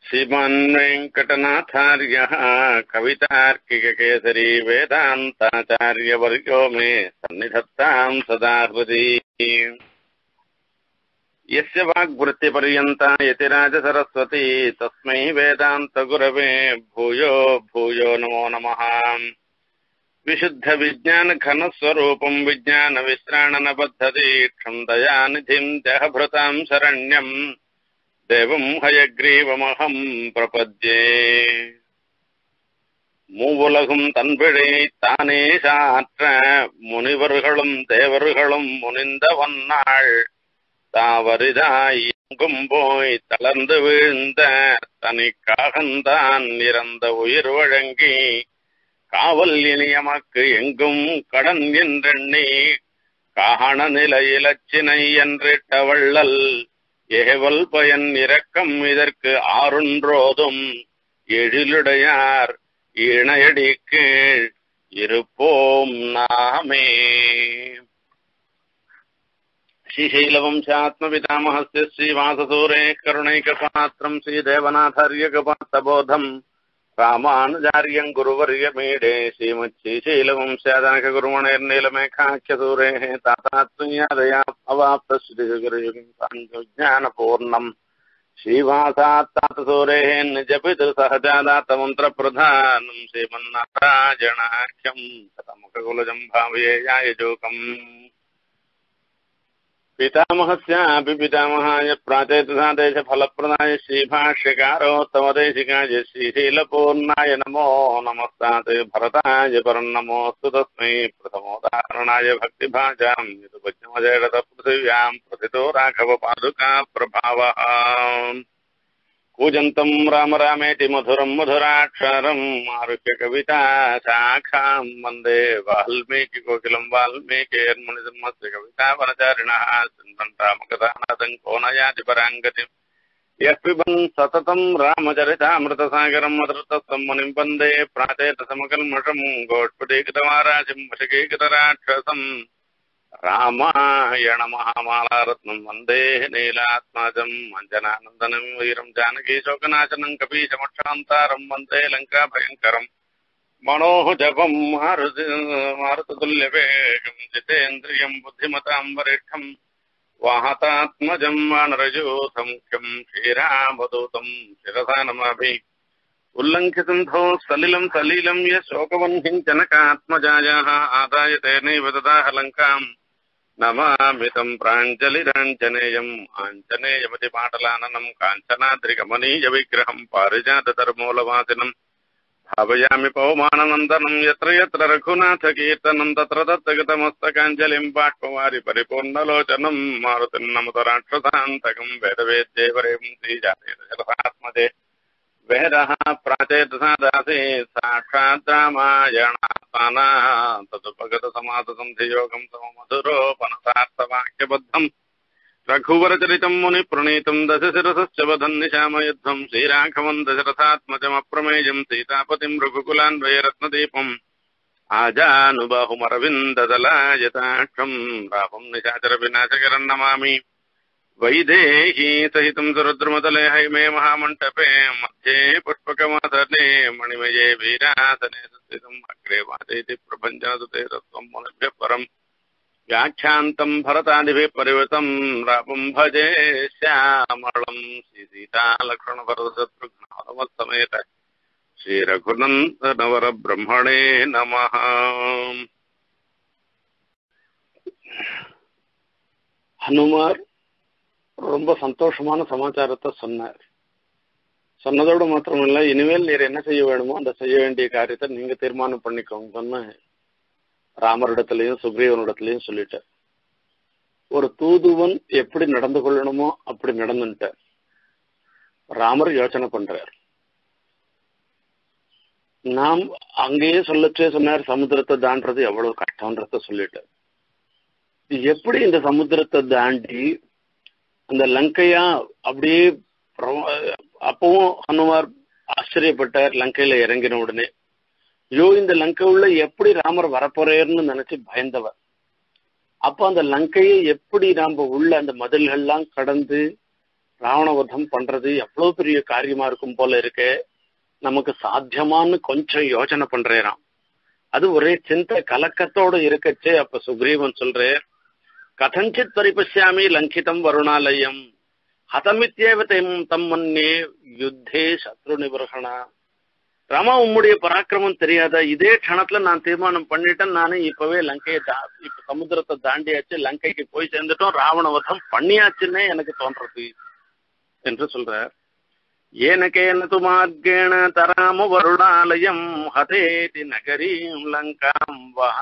श्रीमान् वेङ्कटनाथार्यः कवितार्किककेसरी वेदान्ताचार्यवर्यो मे सन्निधत्ताम् सदा हृदि। यस्य वाग्वृत्तिपर्यन्ता यतिराजसरस्वती तस्मै वेदान्तगुरवे भूयो भूयो नमो नमः। विशुद्धविज्ञानघनस्वरूपम् विज्ञानविश्राणनबद्धदीक्षम् दयानिधिम् देहभृताम् शरण्यम् देवं हयग्रीवमहम् प्रपद्ये। மூவுலகும் தன்பிழை தானே சாற்ற முனிவர்களும் தேவர்களும் முனிந்த வன்னாள் தாவரிதாய் எங்கும் போய் தளர்ந்து வீழ்ந்த தனிக்காகந்தான் இறந்த உயிர் வழங்கி காவல் இனியமக்கு எங்கும் கடன் என்றெண்ணி காண நிலையிலச்சினை என்றிட்ட வள்ளல் ஏவல் பயன் இரக்கம் இதற்கு ஆறுன்றோதும் எழிலுடையார் இணையடி கீழ் இருப்போம் நாமே. श्रीशैलवंशात्मपितामहस्य श्रीवाससूरे करुणैकपात्रम् श्रीदेवनाथार्यकपात्रबोधम् रामानुजार्यम् गुरुवर्यमीडे श्रीमच्छ्रीशैलवंशादनकगुरुमणैर्नीलमेघाख्यसूरेः तातात्म्यादया अवाप्तश्रुतिज्ञानपूर्णम् श्रीवासात्तातसूरेः निजपितृसहजादातमन्त्रप्रधानम् श्रीमन्नारायणाख्यम् शतमुखकुलजम् भावयेयायजोकम् पितामहस्यापि पितामहाय प्राचेतसादेशफलप्रदाय श्रीभाष्यकारोत्तमदेशिकाय श्रीशीलपूर्णाय नमो नमस्तात् भरताय परन्नमोऽस्तु तस्मै प्रथमोदाहरणाय भक्तिभाजाम् यदुपज्ञमजेडतपृथिव्याम् प्रथितो राघवपादुका प्रभावः। कूजन्तम् राम रामेति मधुरम् मधुराक्षरम् आरुह्य कविता शाखाम् वन्दे वाल्मीकिकोकिलम् वाल्मीकिर्मुनिसिंहस्य कवितावनचारिणः शृण्वन् रामकथानादम् को न याति पराङ्गतिम् यः पिबन् सततम् रामचरितामृतसागरम् अधृतस्तम् मुनिम् वन्दे प्राचेतसमकल्मषम् गोष्पदीकृतमाराशिम् वशकीकृतराक्षसम् रामायण महामालारत्नम् वन्दे नीलात्माजम् अञ्जनानन्दनम् वीरम् जानकीशोकनाशनम् कपीशमक्षान्तारम् वन्दे लङ्काभयङ्करम् मनोजपम् मारुततुल्यवेगम् जितेन्द्रियम् बुद्धिमताम् वरिष्ठम् वाहतात्मजम् वानरयूथमुख्यम् श्रीरामदूतम् शिरसा नमामि। उल्लङ्घितन्धो सलिलम् सलीलम् यशोकवह्निम् जनकात्मजायाः आदाय तेनैव ददाह लङ्काम् नमामितम् प्राञ्जलिराञ्जनेयम् आञ्जनेयमतिपाटलाननम् काञ्चनाद्रिकमनीयविग्रहम् पारिजातधर्मूलवासिनम् भावयामि पौमाननन्दनम् यत्र यत्र रघुनाथकीर्तनम् तत्र तत्र गतमस्तकाञ्जलिम् बाष्पवारि परिपूर्णलोचनम् मारुतिम् नमत राक्षसान्तकम् वेदवेद्येवरेम् श्रीजातेन्द्रजलसात्मजे वेदः प्राचेतसादासे साक्षात् रामायणात्माना तदुपगतसमाससन्धियोगम् सममधुरोपनसार्थवाक्यबद्धम् रघुवरचरितम् मुनिप्रणीतम् दशशिरसश्च वधन्निशामयुद्धम् श्रीराघवम् दशरथात्मजमप्रमेयम् सीतापतिम् रघुकुलान्वयरत्नदीपम् आजानुबाहुमरविन्ददलायताक्षम् रामम् निशाचरविनाशकरम् नमामि। वैदेही सहितम् सुरुद्रमतले हैमे महामण्डपे मध्ये पुष्पकमासने मणिमये वीरासने स्थितम् अग्रे वाचयति प्रभञ्जनसुते तत्त्वम् मुनिभ्यः परम् व्याख्यान्तम् भरतादिभिः परिवृतम् रामम् भजे श्यामलम् श्रीसीतालक्ष्मणभरतशत्रुघ्नसमेत श्रीरघुनन्दनवरब्रह्मणे नमः। हनुमार ரொம்ப சந்தோஷமான சமாச்சாரத்தை சொன்னார். சொன்னதோடு மாத்திரமில்ல, இனிமேல் நீர் என்ன செய்ய வேணுமோ அந்த செய்ய வேண்டிய காரியத்தை நீங்க தீர்மானம் பண்ணிக்கோங்கன்னு ராமரிடத்திலையும் சுக்ரீவனிடத்திலையும் சொல்லிட்டார். ஒரு தூதுவன் எப்படி நடந்து கொள்ளணுமோ அப்படி நடந்துட்டார். ராமர் யோசனை பண்றார். நாம் அங்கேயே சொல்லச்சே சொன்னார், சமுத்திரத்தை தாண்டது எவ்வளவு கஷ்டம்ன்றத சொல்லிட்டார். எப்படி இந்த சமுத்திரத்தை தாண்டி அந்த லங்கையா அப்படியே அப்பவும் ஹனுமார் ஆச்சரியப்பட்டார். லங்கையில இறங்கின உடனே ஐயோ இந்த லங்கை உள்ள எப்படி ராமர் வரப்போறேன்னு நினைச்சு பயந்தவர். அப்ப அந்த லங்கையை எப்படி நாம உள்ள அந்த மதில்கள்லாம் கடந்து ராவணவதம் பண்றது எவ்வளவு பெரிய காரியமா இருக்கும் போல இருக்கு, நமக்கு சாத்தியமான்னு கொஞ்சம் யோசனை பண்றேராம். அது ஒரே சிந்தை கலக்கத்தோடு இருக்கச்சே அப்ப சுக்ரீவன் சொல்றே, கதஞ்சித் பரிபஷ்யாமி லங்கிதம் வருணாலயம் ஹதமித்யேவ தம் மன்னே யுத்தே சத்ரு நிவர்கணா. ராமா, உம்முடைய பராக்கிரமம் தெரியாத, இதே க்ஷணத்துல நான் தீர்மானம் பண்ணிட்டேன், நானே இப்பவே லங்கையை இப்ப சமுத்திரத்தை தாண்டியாச்சு, லங்கைக்கு போய் சேர்ந்துட்டோம், ராவணவதம் பண்ணியாச்சுன்னே எனக்கு தோன்றது என்று சொல்றார். ஏனகேன து மார்கேண தராம வருணாலயம் ஹதேதி நகரீம் லங்காம்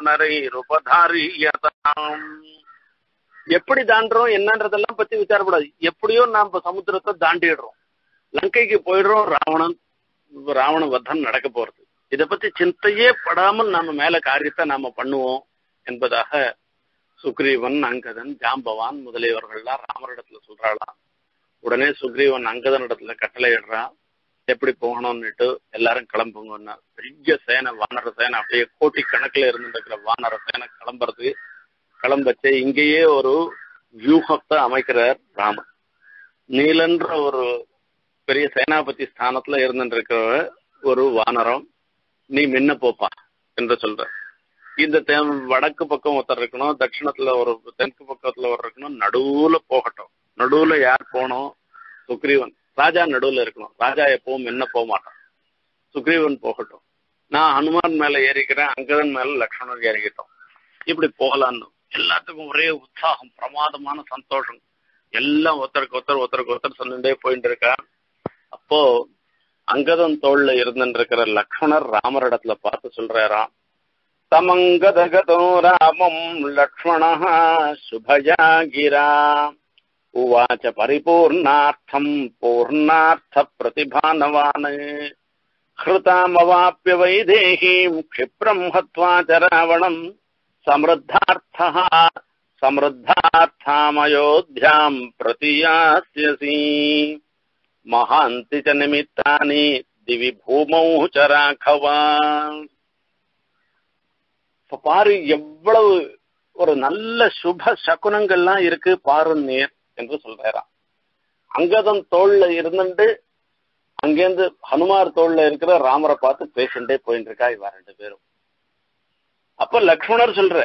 வானரைருபதாரியதாம். எப்படி தாண்டுறோம் என்னன்றதெல்லாம் பத்தி விசாரப்படாது, எப்படியோ நாம சமுத்திரத்தை தாண்டிடுறோம், லங்கைக்கு போயிடுறோம், ராவண வதம் நடக்க போறது. இதை பத்தி சிந்தையே படாமல் நாம மேல காரியத்தை நாம பண்ணுவோம் என்பதாக சுக்ரீவன், அங்கதன், ஜாம்பவான் முதலியவர்கள்லாம் ராமரிடத்துல சொல்றாளாம். உடனே சுக்ரீவன் அங்கதனிடத்துல கட்டளையிடுறான், எப்படி போகணும்னுட்டு எல்லாரும் கிளம்புங்கன்னா. பெரிய சேனை, வானர சேனை, அப்படியே கோட்டி கணக்குல இருந்துருக்கிற வானர சேனை கிளம்பச்சு இங்கேயே ஒரு வியூகத்தை அமைக்கிறார் ராமன். நீலன்ற ஒரு பெரிய சேனாபதி ஸ்தானத்துல இருந்துருக்கிற ஒரு வானரம், நீ முன்ன போப்பா என்று சொல்ற. இந்த வடக்கு பக்கம் ஒருத்தர் இருக்கணும், தட்சிணத்துல ஒரு தெற்கு பக்கத்துல ஒரு இருக்கணும், நடுவுல போகட்டும். நடுவுல யார் போனோம்? சுக்ரீவன். ராஜா நடுவுல இருக்கணும். ராஜா எப்பவும் முன்ன போக மாட்டான். சுக்ரீவன் போகட்டும், நான் ஹனுமான் மேல ஏறிக்கிறேன், அங்கதன் மேல லக்ஷ்மணன் ஏறிக்கிட்டோம், இப்படி போகலான்னு. எல்லாத்துக்கும் ஒரே உற்சாகம், பிரமாதமான சந்தோஷம். எல்லாம் ஒருத்தருக்கு ஒருத்தர் சொல்லிட்டே போயிட்டு இருக்கா. அப்போ அங்கதன் தோல்ல இருந்துருக்கிற லக்ஷ்மணர் ராமரிடத்துல பார்த்து சொல்றாராம், தமங்கதகதோ ராமம் லக்ஷ்மண சுபயா கிரா உவாச்ச பரிபூர்ணார்த்தம் பூர்ணார்த்த பிரதிபானவான் ஹிருதாமவாப்ய வைதேஹீம் க்ஷிப்ரம் ஹத்வா ச ராவணம் சம்ருத்தார்த்தாமயோத்யாம் பிரதியாஸ்யசி மகாந்தி ச நிமித்தானி திவி பூமௌ ச ராഘவா. பாரு, எவ்வளவு ஒரு நல்ல சுப சகுனங்கள்லாம் இருக்கு பாரு நேர் என்று சொல்றாராம். அங்கதன் தோல்ல இருந்துட்டு அங்கேருந்து ஹனுமார் தோல்ல இருக்கிற ராமரை பார்த்து பேசிண்டே போயிட்டு இருக்கா இவ ரெண்டு பேரும். அப்ப லக்ஷ்மணர் சொல்ற,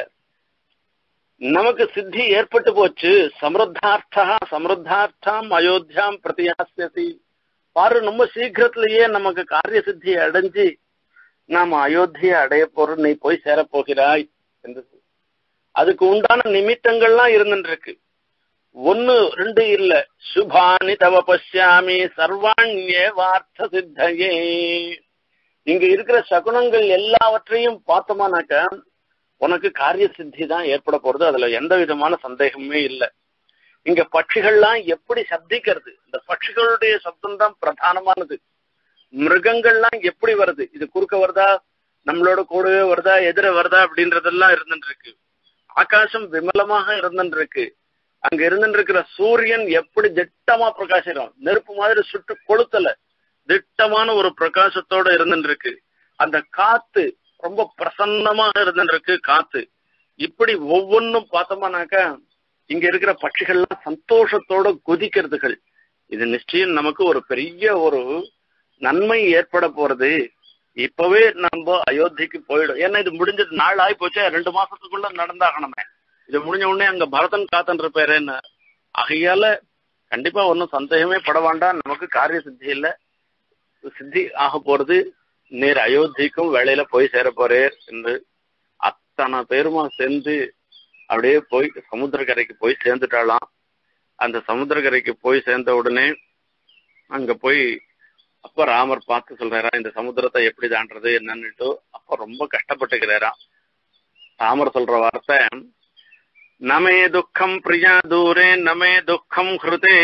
நமக்கு சித்தி ஏற்பட்டு போச்சு, சம்ருத்தார்த்தம் அயோத்தியாம் பிரதியாஸ்யசி. பாரு, நம்ம சீக்கிரத்திலேயே நமக்கு காரிய சித்தியை அடைஞ்சு நாம அயோத்தியை அடைய போறோம், நீ போய் சேர போகிறாய் என்று. அதுக்கு உண்டான நிமித்தங்கள்லாம் இருந்துருக்கு. 1 2 இல்ல, சுபானி தவ பஷ்யாமி சர்வாண்யே வார்த்த சித்தையே. இங்க இருக்கிற சகுனங்கள் எல்லாவற்றையும் பார்த்தோமானாக்க உனக்கு காரிய சித்தி தான் ஏற்பட போறது, அதுல எந்த விதமான சந்தேகமே இல்லை. இங்க பட்சிகள்லாம் எப்படி சப்திக்கிறது, இந்த பட்சிகளுடைய சப்தம் தான் பிரதானமானது. மிருகங்கள்லாம் எப்படி வருது, இது குறுக்க வருதா, நம்மளோட கூடவே வருதா, எதிர வருதா அப்படின்றதெல்லாம் இருந்துருக்கு. ஆகாசம் விமலமாக இருந்துருக்கு. அங்க இருந்துருக்கிற சூரியன் எப்படி திட்டமா பிரகாசிடும், நெருப்பு மாதிரி சுட்டு கொளுத்தல, திட்டமான ஒரு பிரகாசத்தோட இருந்துருக்கு. அந்த காத்து ரொம்ப பிரசன்னமாக இருந்துருக்கு காத்து. இப்படி ஒவ்வொன்னும் பார்த்தோம்னாக்கா இங்க இருக்கிற பட்சிகள்லாம் சந்தோஷத்தோட குதிக்கிறதுகள். இது நிச்சயம் நமக்கு ஒரு பெரிய ஒரு நன்மை ஏற்பட போறது. இப்பவே நம்ம அயோத்திக்கு போயிடும். ஏன்னா இது முடிஞ்சது, நாள் ஆகி போச்சே, 2 மாசத்துக்குள்ள நடந்தாகணுமே. இது முடிஞ்ச உடனே அங்க பரதன் காத்தன்ற பேருன்னு. ஆகையால கண்டிப்பா ஒன்னும் சந்தேகமே பட வேண்டாம், நமக்கு காரிய சித்தி இல்ல, சித்தி ஆக போறது. நேர் அயோத்திக்கும் வேளையில போய் சேர போறேன் என்று அத்தனை பேருமா சேர்ந்து அப்படியே போய் சமுத்திரக்கரைக்கு போய் சேர்ந்துட்டாலாம். அந்த சமுத்திரக்கரைக்கு போய் சேர்ந்த உடனே அங்க போய் அப்ப ராமர் பார்த்து சொல்றாரா, இந்த சமுத்திரத்தை எப்படி தாண்டது என்னன்னுட்டு. அப்ப ரொம்ப கஷ்டப்பட்டுக்கிறாரா. ராமர் சொல்ற வார்த்தை, நமே துக்கம் பிரியா தூரே நமே துக்கம் ஹிருதே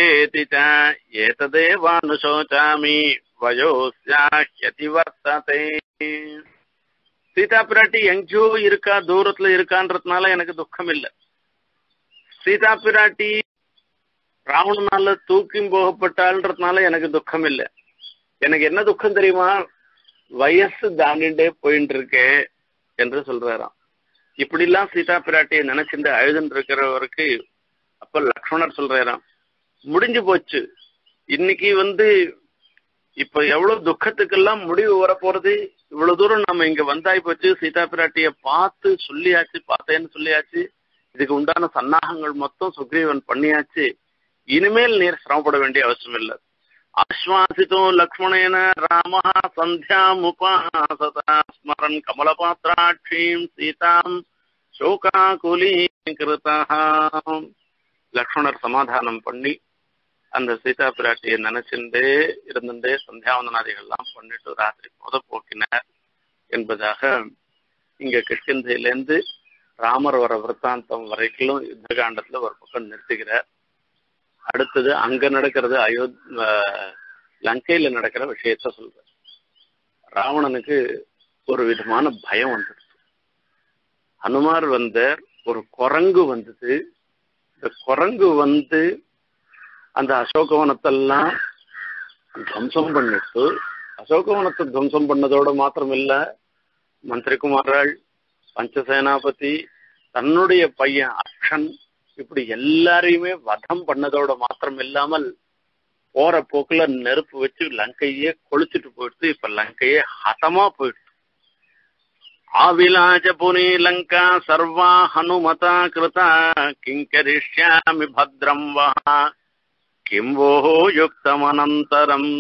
ஏததேவானுசோசாமி வயோஸ்யாஹ்யதி வர்த்ததே. சீதா பிராட்டி எங்கேயோ இருக்கா, தூரத்துல இருக்கான்றதுனால எனக்கு துக்கம் இல்லை. சீதா பிராட்டி ராவணனால தூக்கி போகப்பட்டாள்ன்றதுனால எனக்கு துக்கம் இல்லை. எனக்கு என்ன துக்கம் தெரியுமா, வயசு தாண்டிண்டே போயிட்டு இருக்கே என்று சொல்றாராம். இப்படி எல்லாம் சீதா பிராட்டியை நினைச்சுட்டு அழுதுன்னு இருக்கிறவருக்கு அப்ப லக்ஷ்மணர் சொல்றாராம், முடிஞ்சு போச்சு, இன்னைக்கு இப்ப எவ்வளவு துக்கத்துக்கெல்லாம் முடிவு வரப்போறது. இவ்வளவு தூரம் நம்ம இங்க வந்தாய் போச்சு, சீதா பிராட்டிய பார்த்து சொல்லியாச்சு, பார்த்தேன்னு சொல்லியாச்சு, இதுக்கு உண்டான சன்னாகங்கள் மொத்தம் சுக்ரீவன் பண்ணியாச்சு, இனிமேல் நீர் சிரமப்பட வேண்டிய அவசியம் இல்லை. ஆஸ்வாசித்தோ லக்ஷ்மணேன ராம சந்தியாமுபாசதா ஸ்மரன் கமலபாத்ராட்சீம் சீதாம் சோகாகுலீகிருதா. லக்ஷ்மணர் சமாதானம் பண்ணி அந்த சீதா பிராட்டியை நினைச்சுட்டே இருந்துட்டே சந்தியாவந்தனாதிகள்லாம் பண்ணிட்டு ராத்திரி போக்கினார் என்பதாக இங்க கிஷ்கிந்தையிலேருந்து ராமர் வர விற்த்தாந்தம் வரைக்கும் யுத்த காண்டத்துல ஒரு பக்கம் நிறுத்துகிறார். அடுத்தது அங்க நடக்கிறது லங்கையில நடக்கிற விஷயத்த சொல்ற. ராவணனுக்கு ஒரு விதமான பயம் வந்துடுச்சு. ஹனுமார் ஒரு குரங்கு வந்தது. இந்த குரங்கு அந்த அசோகவனத்தெல்லாம் துவம்சம் பண்ணிட்டு, அசோகவனத்தை துவம்சம் பண்ணதோட மாத்திரம் இல்ல, மந்திரிகுமாராள், பஞ்சசேனாபதி, தன்னுடைய பையன் அக்ஷன், இப்படி எல்லாரையுமே வதம் பண்ணதோட மாத்திரம் இல்லாமல் போற போக்குல நெருப்பு வச்சு லங்கையே கொளுத்துட்டு போயிடுது. இப்ப லங்கையே ஹதமா போயிடுது. ஆவிலாஜ புனி லங்கா சர்வா ஹனுமதா கிருதா கிங்கரிஷ்யாமி பத்ரம் வா கிம்போ யுக்தம் அனந்தரம்.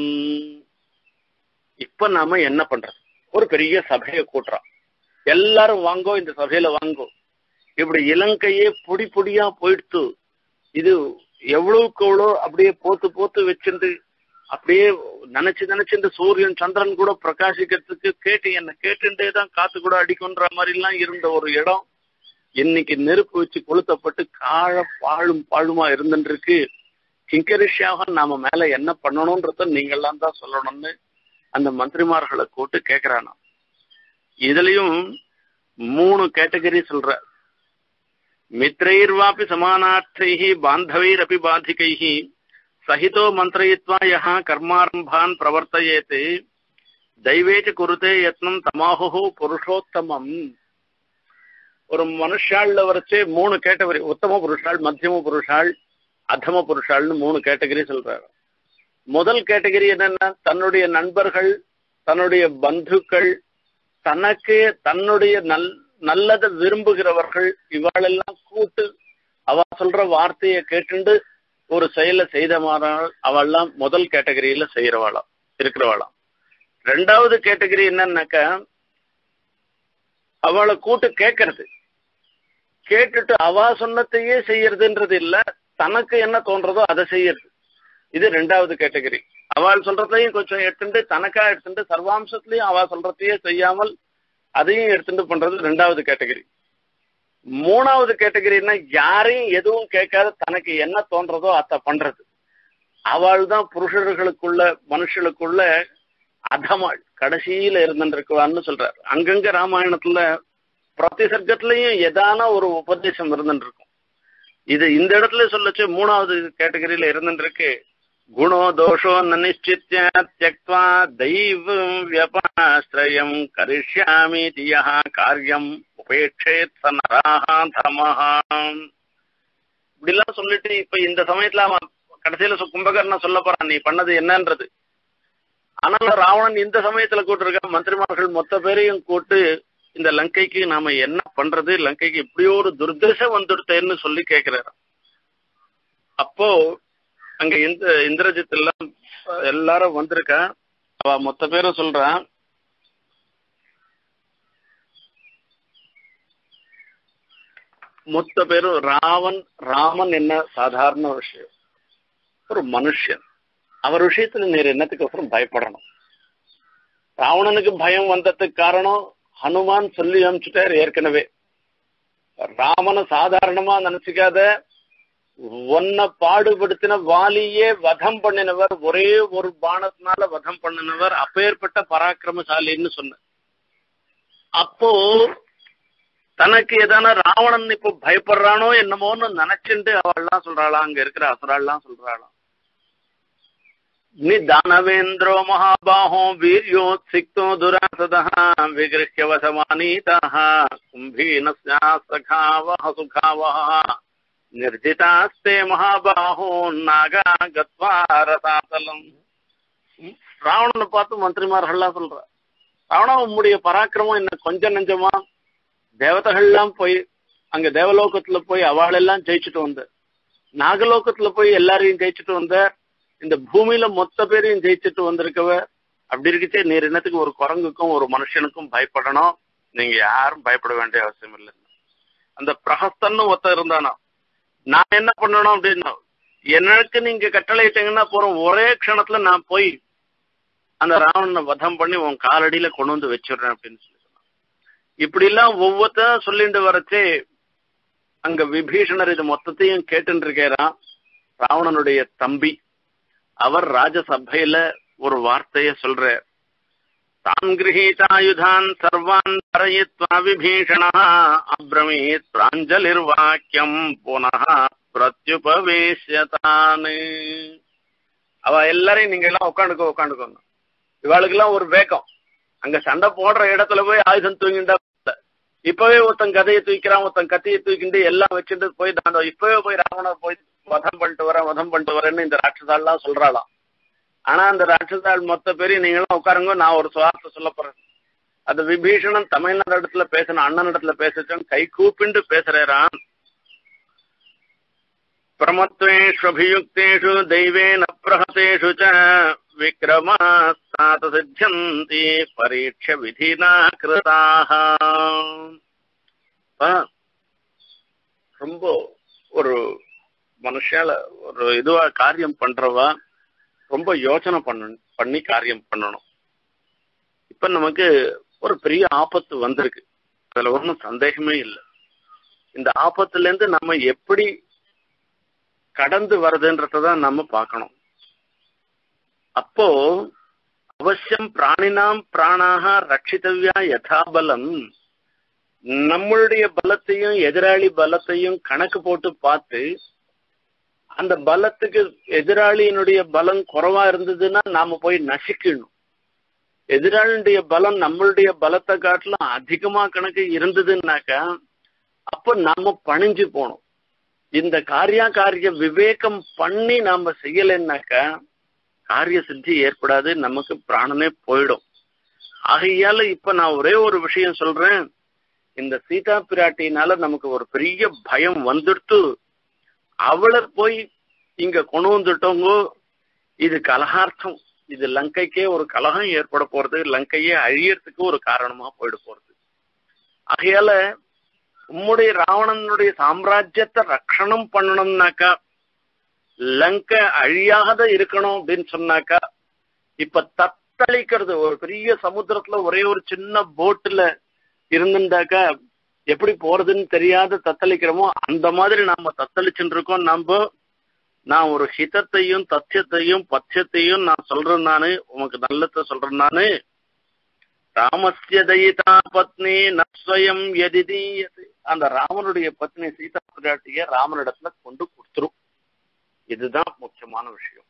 இப்ப நாம என்ன பண்றது? ஒரு பெரிய சபையை கூட்டுறோம். எல்லாரும் வாங்கோ, இந்த சபையில வாங்கோ. இப்படி இலங்கையே பொடி பொடியா போயிடுத்து. இது எவ்வளவுக்கு எவ்வளோ அப்படியே போத்து வச்சிருந்து அப்படியே நினைச்சு இந்த சூரியன் சந்திரன் கூட பிரகாசிக்கிறதுக்கு என்ன கேட்டுட்டேதான் காத்து கூட அடிக்குன்ற மாதிரி எல்லாம் இருந்த ஒரு இடம் இன்னைக்கு நெருப்பு வச்சு கொளுத்தப்பட்டு பாழுமா இருந்துருக்கு. கிங்கரிஷியாக நாம மேல என்ன பண்ணணும்ன்றத நீங்கெல்லாம் தான் சொல்லணும்னு அந்த மந்திரிமார்களை கூட்டு கேட்கிறானா. இதுலயும் 3 கேட்டகரி சொல்ற. மித்ரைர்வாபி சமானார்த்தைஹி பாந்தவைரபி பாதிகைஹி சஹிதோ மந்திரயித்வா யஹா கர்மாரம்பான் பிரவர்த்தயேத் தெய்வேச்ச குருதே யத்னம் தமாஹு புருஷோத்தமம். ஒரு மனுஷாள்ல வரைச்சே 3 கேட்டகரி. உத்தம புருஷாள், மத்தியம புருஷாள், அதம புருஷாள்னு 3 கேட்டகரி சொல்றாரு. முதல் கேட்டகரி என்னன்னா, தன்னுடைய நண்பர்கள், தன்னுடைய பந்துக்கள், தன்னுடைய நல்லதை விரும்புகிறவர்கள், இவாளெல்லாம் கூட்டு அவ சொல்ற வார்த்தையை கேட்டுண்டு ஒரு செயலை செய்தமானால் அவெல்லாம் முதல் கேட்டகரியில இருக்கிறவாளாம். 2வது கேட்டகரி என்னன்னாக்கா, அவளை கூட்டு கேட்கறது, கேட்டுட்டு அவ சொன்னத்தையே செய்யறதுன்றது இல்ல, தனக்கு என்ன தோன்றதோ அதை செய்யறது. இது 2வது கேட்டகரி. அவள் சொல்றதையும் கொஞ்சம் எடுத்துட்டு தனக்கா எடுத்துட்டு சர்வாம்சத்திலையும் அவ சொல்றதையே செய்யாமல் அதையும் எடுத்துட்டு பண்றது 2வது கேட்டகரி. 3வது கேட்டகரின்னா, யாரையும் எதுவும் கேட்காத தனக்கு என்ன தோன்றதோ அதை பண்றது. அவள் தான் புருஷர்களுக்குள்ள மனுஷர்களுக்குள்ள அதமாள், கடைசியில இருந்துருக்குவான்னு சொல்றாரு. அங்கங்க ராமாயணத்துல பிரதி சர்க்கத்திலையும் ஏதான ஒரு உபதேசம் இருந்துருக்கும். இது இந்த இடத்துல சொல்லச்சு 3வது கேட்டகரியில இருந்துருக்கு. குணோ தோஷோ நிச்சித்ய த்யக்த்வா தெய்வ வியபாஸ்ரயம் கரிஷ்யாமி தியஹ காரியம் உபேட்சேத் சநராஹ தமஹ. இப்படிலாம் சொல்லிட்டு இப்ப இந்த சமயத்துல அவன் கடைசியில கும்பகர்ணன் சொல்ல போறான் நீ பண்ணது என்னன்றது. ஆனாலும் ராவணன் இந்த சமயத்துல கூட்டிருக்க மந்திரிமார்கள் மொத்த பேரையும் கூட்டு இந்த லங்கைக்கு நாம என்ன பண்றது, லங்கைக்கு இப்படியோ ஒரு துர்தசை வந்துடுத்தேன்னு சொல்லி கேட்கிறாரு. அப்போ அங்க இந்திரஜித் எல்லாம் எல்லாரும் வந்திருக்கா. அவ மொத்த பேரும் சொல்றான், மொத்த பேரும் ராமன் என்ன சாதாரண விஷயம், ஒரு மனுஷன். அவர் விஷயத்துல நீர் என்னத்துக்கு பயப்படணும்? ராவணனுக்கு பயம் வந்ததுக்கு காரணம் ஹனுமான் சொல்லி அனுப்பிச்சுட்டார் ஏற்கனவே. ராமனை சாதாரணமா நினைச்சுக்காத, ஒன்ன பாடுபடுத்தின வாலியே வதம் பண்ணினவர், ஒரே ஒரு பானத்தினால வதம் பண்ணினவர், அப்பேற்பட்ட பராக்கிரமசாலின்னு சொன்ன. அப்போ தனக்கு ஏதான ராவணன் இப்போ பயப்படுறானோ என்னமோன்னு நினைச்சுட்டு அவள்லாம் சொல்றாளாம், அங்க இருக்கிற அசுராள்லாம் சொல்றாளாம், நிதானவேந்திரோ மகாபாஹோ வீரியோத்சிக்தோ துராசதா விகிருஹ்ய வசமானீதா கும்பீனஸ்யா சகாவஹ சுகாவஹ நிர்ஜிதாஸ்தே மகாபாஹோ நாகா கத்வா ரசாதலம். ராவணனை பார்த்து மந்திரிமார்கள்லாம் சொல்ற, ராவணா உம்முடைய பராக்கிரமம் என்ன கொஞ்சம் நெஞ்சமா? தேவதைகள்லாம் போய் அங்க தேவலோகத்துல போய் அவளெல்லாம் ஜெயிச்சுட்டு வந்த, நாகலோகத்துல போய் எல்லாரையும் ஜெயிச்சுட்டு வந்த, இந்த பூமியில மொத்த பேரையும் ஜெயிச்சுட்டு வந்திருக்கவ. அப்படி இருக்குச்சே நீர் என்னத்துக்கு ஒரு குரங்குக்கும் ஒரு மனுஷனுக்கும் பயப்படணும்? நீங்க யாரும் பயப்பட வேண்டிய அவசியம் இல்லை. அந்த பிரஹஸ்தன்னு ஒருத்தர் இருந்தானா, நான் என்ன பண்ணணும் அப்படின்னா, எனக்கு நீங்க கட்டளையிட்டீங்கன்னா போறோம், ஒரே க்ஷணத்துல நான் போய் அந்த ராவணனை வதம் பண்ணி உன் காலடியில கொண்டு வந்து வச்சிடுறேன் அப்படின்னு சொல்லி சொன்னான். இப்படி எல்லாம் ஒவ்வொருத்தரும் சொல்லிட்டு வரச்சே அங்க விபீஷணர் இது மொத்தத்தையும் கேட்டு இருக்கிறான். ராவணனுடைய தம்பி அவர் ராஜசபையில ஒரு வார்த்தைய சொல்ற, தான் கிரகீதாயுதான் சர்வான் பரயித்வா விபீஷணா அப்ரமீத் பிராஞ்சலிர் வாக்கியம் புனः பிரத்யுபவேஷ்யதான். அவ எல்லாரையும் நீங்க எல்லாம் உட்காந்துக்கோங்க. இவாளுக்கெல்லாம் ஒரு வேகம், அங்க சண்டை போடுற இடத்துல போய் ஆயுதம் தூங்கிண்டா இப்பவே ஒருத்தன் கதையை தூக்கிறான், ஒருத்தன் கத்தியை தூக்கிண்டு எல்லாம் வச்சுட்டு போய் இப்பவே போய் ராவணர் போய் வதம் பண்ணிட்டு வரேன்னு இந்த ராட்சசாலாம் சொல்றாளாம். ஆனா அந்த ராட்சசால் மொத்த பேரையும் நீங்களும் உட்காருங்க, நான் ஒரு சுவார்த்தை சொல்ல போறேன். அந்த விபீஷணன் தமிழ்நாடு இடத்துல பேசணும், அண்ணன் இடத்துல பேசணும், கை கூப்பிண்டு பேசுறான். பிரமத்வேஷ்வபியுக்தேஷு தெய்வேன பிரஹதேஷு ச விக்ரமாஸ்தாத சித்யந்தி பரீட்ச விதினா கிருதாக. ரொம்ப ஒரு மனுஷால ஒரு இதுவா காரியம் பண்றவா ரொம்ப யோசனை பண்ணி காரியம் பண்ணணும். இப்ப நமக்கு ஒரு பெரிய ஆபத்து வந்திருக்கு, அதுல ஒன்றும் சந்தேகமே இல்லை. இந்த ஆபத்துல இருந்து நம்ம எப்படி கடந்து வருதுன்றதான் நம்ம பார்க்கணும். அப்போ அவசியம் பிராணினாம் பிராணாக ரட்சித்தவ்யா யதாபலம். நம்மளுடைய பலத்தையும் எதிராளி பலத்தையும் கணக்கு போட்டு பார்த்து அந்த பலத்துக்கு எதிராளியினுடைய பலம் குறைவா இருந்ததுன்னா நாம போய் நசிக்கணும். எதிராளியுடைய பலம் நம்மளுடைய பலத்தை காட்டிலும் அதிகமா கணக்கு இருந்ததுன்னாக்கா அப்ப நாம பணிஞ்சு போனோம். இந்த காரிய விவேகம் பண்ணி நாம செய்யலைன்னாக்கா காரிய சித்தி ஏற்படாது, நமக்கு பிராணனே போயிடும். ஆகையால இப்ப நான் ஒரே ஒரு விஷயம் சொல்றேன், இந்த சீதா பிராட்டினால நமக்கு ஒரு பெரிய பயம் வந்துடுத்து. அவளை போய் இங்க கொண்டு வந்துட்டோங்கோ, இது கலகார்த்தம், இது லங்கைக்கே ஒரு கலகம் ஏற்பட போறது, லங்கையே அழியறதுக்கு ஒரு காரணமா போயிட போறது. ஆகையால உம்முடைய ராவணனுடைய சாம்ராஜ்யத்தை ரட்சணம் பண்ணணும்னாக்கா, லங்கை அழியாத இருக்கணும் அப்படின்னு சொன்னாக்கா, இப்ப தத்தளிக்கிறது ஒரு பெரிய சமுத்திரத்துல ஒரே ஒரு சின்ன போட்டுல இருந்துட்டாக்கா எப்படி போறதுன்னு தெரியாத தத்தளிக்கிறோமோ அந்த மாதிரி நாம தத்தளிச்சுட்டு இருக்கோம். நான் ஒரு ஹிதத்தையும் தத்தியத்தையும் பத்தியத்தையும் நான் சொல்றேன், நானு உனக்கு நல்லத சொல்றேன். நானு ராமஸ்ய தயிதா பத்னி நஸ்வயம் எதிதீயது. அந்த ராமனுடைய பத்னி சீதா பிராட்டிய ராமனிடத்துல கொண்டு கொடுத்துரும். இதுதான் முக்கியமான விஷயம்.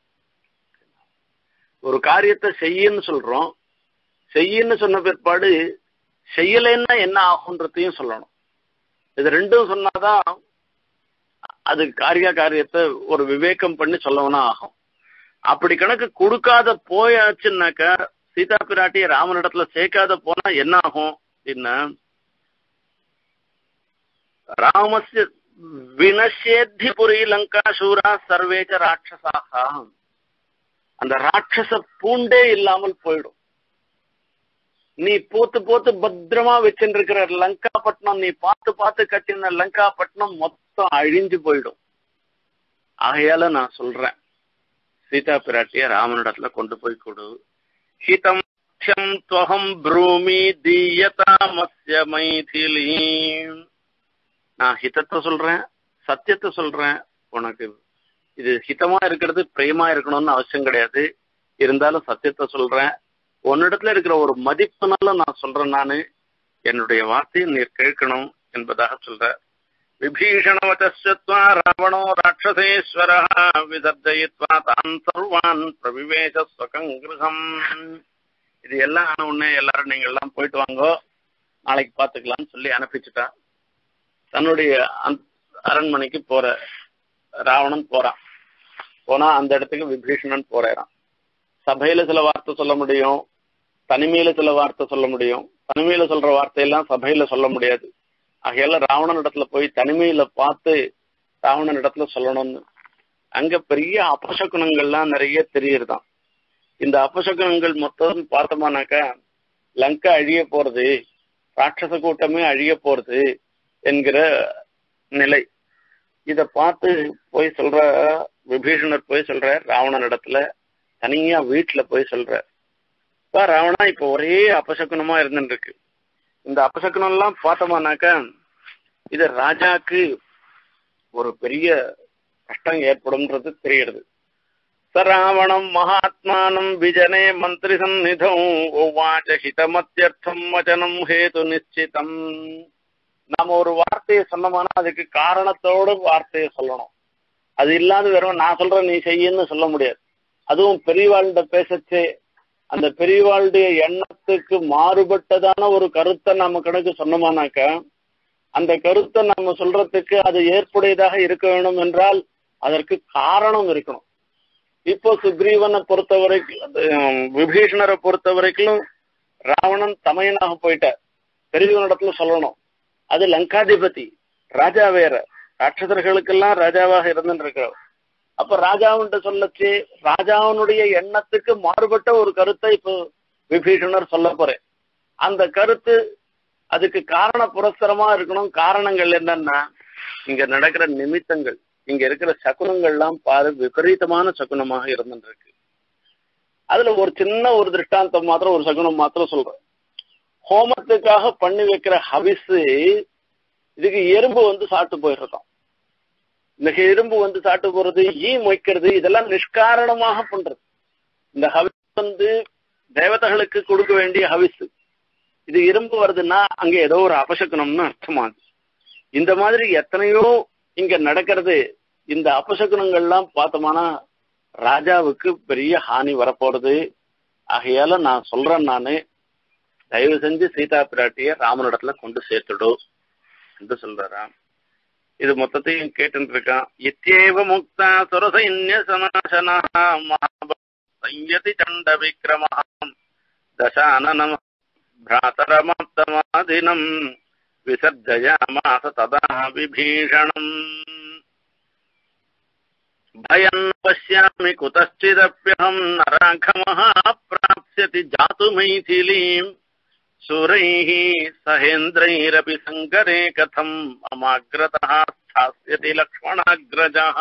ஒரு காரியத்தை செய்யன்னு சொல்றோம், செய்யன்னு சொன்ன பிற்பாடு செய்யலைன்னா என்ன ஆகுன்றதையும் சொல்லணும். இது ரெண்டும் சொன்னாதான் அது காரியத்தை ஒரு விவேகம் பண்ணி சொல்லவனா ஆகும். அப்படி கணக்கு கொடுக்காத போயாச்சுன்னாக்கா, சீதா பிராட்டிய ராமனிடத்துல சேர்க்காத போனா என்ன ஆகும் அப்படின்னா, ராமஸ்ய வினஷேத்தி புரி லங்கா சூரா சர்வேச்ச ராட்சசாக. அந்த ராட்சச பூண்டே இல்லாமல் போயிடும். நீ போத்து பத்திரமா வச்சுருக்கிற லங்காப்பட்டினம், நீ பார்த்து கட்டின லங்காப்பட்டினம் மொத்தம் அழிஞ்சு போயிடும். ஆகையால நான் சொல்றேன், சீதா பிராட்டிய ராமனிடத்துல கொண்டு போய் கொடு. ஹிதம் துவஹம் ப்ரூமி தீயதாமஸ்ய மைதிலி. நான் ஹிதத்தை சொல்றேன், சத்தியத்தை சொல்றேன். உனக்கு இது ஹிதமா இருக்கிறது பிரேமா இருக்கணும்னு அவசியம் கிடையாது, இருந்தாலும் சத்தியத்தை சொல்றேன். உன்னிடத்துல இருக்கிற ஒரு மதிப்புனால நான் சொல்றேன். நானு என்னுடைய வார்த்தையை நீர் கேட்கணும் என்பதாக சொல்ற. விபீஷணவச்சத்வா ராவணோ ராட்சசேஸ்வர விதர்ஜயித்வா தான் சர்வான் பிரவிவேச ஸ்வகங்கிருஹம். இது எல்லாம் ஆன உடனே எல்லாரும் நீங்க எல்லாம் போயிட்டு வாங்கோ, நாளைக்கு பாத்துக்கலாம்னு சொல்லி அனுப்பிச்சுட்டா. தன்னுடைய அரண்மனைக்கு போற ராவணன் போறான். போனா அந்த இடத்துக்கு விபீஷணன் போறான். சபையில சில வார்த்தை சொல்ல முடியும், தனிமையில சில வார்த்தை சொல்ல முடியும். தனிமையில சொல்ற வார்த்தையெல்லாம் சபையில சொல்ல முடியாது. ஆகையால ராவணன் இடத்துல போய் தனிமையில பார்த்து ராவணன் இடத்துல சொல்லணும்னு. அங்க பெரிய அபசகுனங்கள்லாம் நிறைய தெரியுதுதான். இந்த அபசகுனங்கள் மொத்தம் பார்த்தோம்னாக்கா லங்கா அழிய போறது, ராட்சச கூட்டமே அழிய போறது என்கிற நிலை. இத பார்த்து போய் சொல்ற விபீஷணர் போய் சொல்ற ராவணன் இடத்துல தனியா வீட்டுல போய் சொல்ற, ராவணா இப்ப ஒரே அபசகுனமா இருந்துட்டு இருக்கு. இந்த அபசகுனம் எல்லாம் பார்த்தோம்னாக்கா இது ராஜாக்கு ஒரு பெரிய கஷ்டம் ஏற்படும்ன்றது தெரியுது. சராவணம் மகாத்மானம் விஜனே மந்திரி சந்நிதம் ஒவ்வாச்ச ஹிதமத்யர்த்தம் வச்சனம் ஹேது நிச்சிதம். நாம ஒரு வார்த்தையை சொன்னோம்னா அதுக்கு காரணத்தோடு வார்த்தையை சொல்லணும். அது இல்லாத வெறும் நான் சொல்றேன் நீ செய்யன்னு சொல்ல முடியாது. அதுவும் பெரியவாழ்கிட்ட பேசச்சே அந்த பெரியவாளுடைய எண்ணத்துக்கு மாறுபட்டதான ஒரு கருத்தை நம்ம கணக்கு சொன்னோமானாக்க அந்த கருத்தை நம்ம சொல்றதுக்கு அது ஏற்புடையதாக இருக்க வேண்டும் என்றால் அதற்கு காரணம் இருக்கணும். இப்போ சுக்ரீவனை பொறுத்த வரைக்கும், விபீஷணரை பொறுத்த வரைக்கும் ராவணன் தமையனாக போயிட்டார். பெரியவனிடத்துல சொல்லணும். அது லங்காதிபதி, ராஜா வேற, ராட்சசர்களுக்கெல்லாம் ராஜாவாக இருந்துட்டு இருக்கிறவர். அப்ப ராஜாவுன்ட்டு சொல்லச்சு ராஜாவினுடைய எண்ணத்துக்கு மாறுபட்ட ஒரு கருத்தை இப்போ விபீஷணர் சொல்ல போறேன். அந்த கருத்து அதுக்கு காரண புரஸ்தரமா இருக்கணும். காரணங்கள் என்னன்னா இங்க நடக்கிற நிமித்தங்கள், இங்க இருக்கிற சகுனங்கள்லாம் பாரு விபரீதமான சகுனமாக இருந்துருக்கு. அதுல ஒரு சின்ன ஒரு திருஷ்டாந்தம் மாத்திரம், ஒரு சகுனம் மாத்திரம் சொல்றேன். ஹோமத்துக்காக பண்ணி வைக்கிற ஹவிஸு இதுக்கு எறும்பு சாப்பிட்டு போயிடுறோம். இந்த எறும்பு சாப்பிட்டு போறது, ஈ மொய்க்கிறது, இதெல்லாம் நிஷ்காரணமாக பண்றது. இந்த ஹவிஸ் தேவதைகளுக்கு கொடுக்க வேண்டிய ஹவிஸ். இது எறும்பு வருதுன்னா அங்க ஏதோ ஒரு அபசகுனம்னு அர்த்தமாகுது. இந்த மாதிரி எத்தனையோ இங்க நடக்கிறது. இந்த அபசகுனங்கள்லாம் பார்த்தோம்னா ராஜாவுக்கு பெரிய ஹானி வரப்போறது. ஆகையால நான் சொல்றேன், நானு தயவு செஞ்சு சீதா பிராட்டிய ராமனிடத்துல கொண்டு சேர்த்துடு என்று சொல்றாராம். இது மொத்தத்தையும் கேட்டு இருக்கான். இத்தியேவ முக்தா சுரசைன்ய சநாசனா மகாபதி சண்ட விக்ரமஹாம் தசானனம் பிராதரமாப்தமாதினம் விசர்ஜயாமாச ததா விபீஷணம். பயன் பஷ்யாமி குதச்சிதப்யஹம் நராகமஹ பிராப்ஸ்யதி ஜாது மைதிலீம் சூரைஹ சஹேந்திரைரபி சங்கரே கதம் அமாக்ரதஹ ஸ்தாஸ்யதி லக்ஷ்மணாக்ரஜஹ.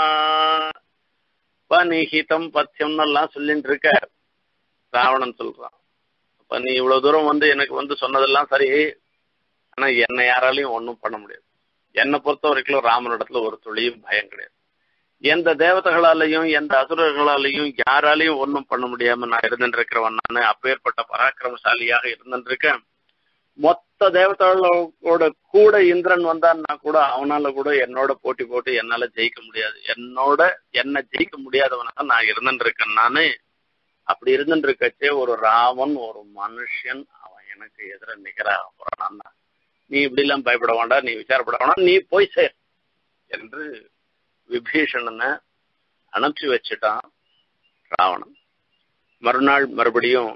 பனிஹிதம் பத்யம் எல்லாம் சொல்லிட்டு இருக்க ராவணன் சொல்றான். அப்ப நீ இவ்வளவு தூரம் எனக்கு சொன்னதெல்லாம் சரி, ஆனா என்னை யாராலையும் ஒன்றும் பண்ண முடியாது. என்னை பொறுத்த வரைக்கும் ராமனிடத்துல ஒரு துளியும் பயம் கிடையாது. எந்த தேவதைகளாலையும் எந்த அசுரர்களாலையும் யாராலையும் ஒன்றும் பண்ண முடியாம நான் இருந்துட்டு இருக்கிறவன். நான் அப்பேற்பட்ட பராக்கிரமசாலியாக இருந்துட்டு இருக்கேன். மொத்த தேவதைகளோட கூட இந்திரன் வந்தான்னா கூட அவனால கூட என்னோட போட்டி போட்டு என்னால ஜெயிக்க முடியாது. என்ன ஜெயிக்க முடியாதவனாக நான் இருந்துட்டு இருக்கேன். நானு அப்படி இருந்துட்டு இருக்கச்சே ஒரு ராமன் ஒரு மனுஷன் அவன் எனக்கு எதிர நிகராக போறான். நீ இப்படி எல்லாம் பயப்பட வேண்டாம், நீ விசாரப்பட வேண்டாம், நீ போய் சேர் என்று விபீஷணனை அனுப்பிச்சு வச்சுட்டான் ராவணன். மறுநாள் மறுபடியும்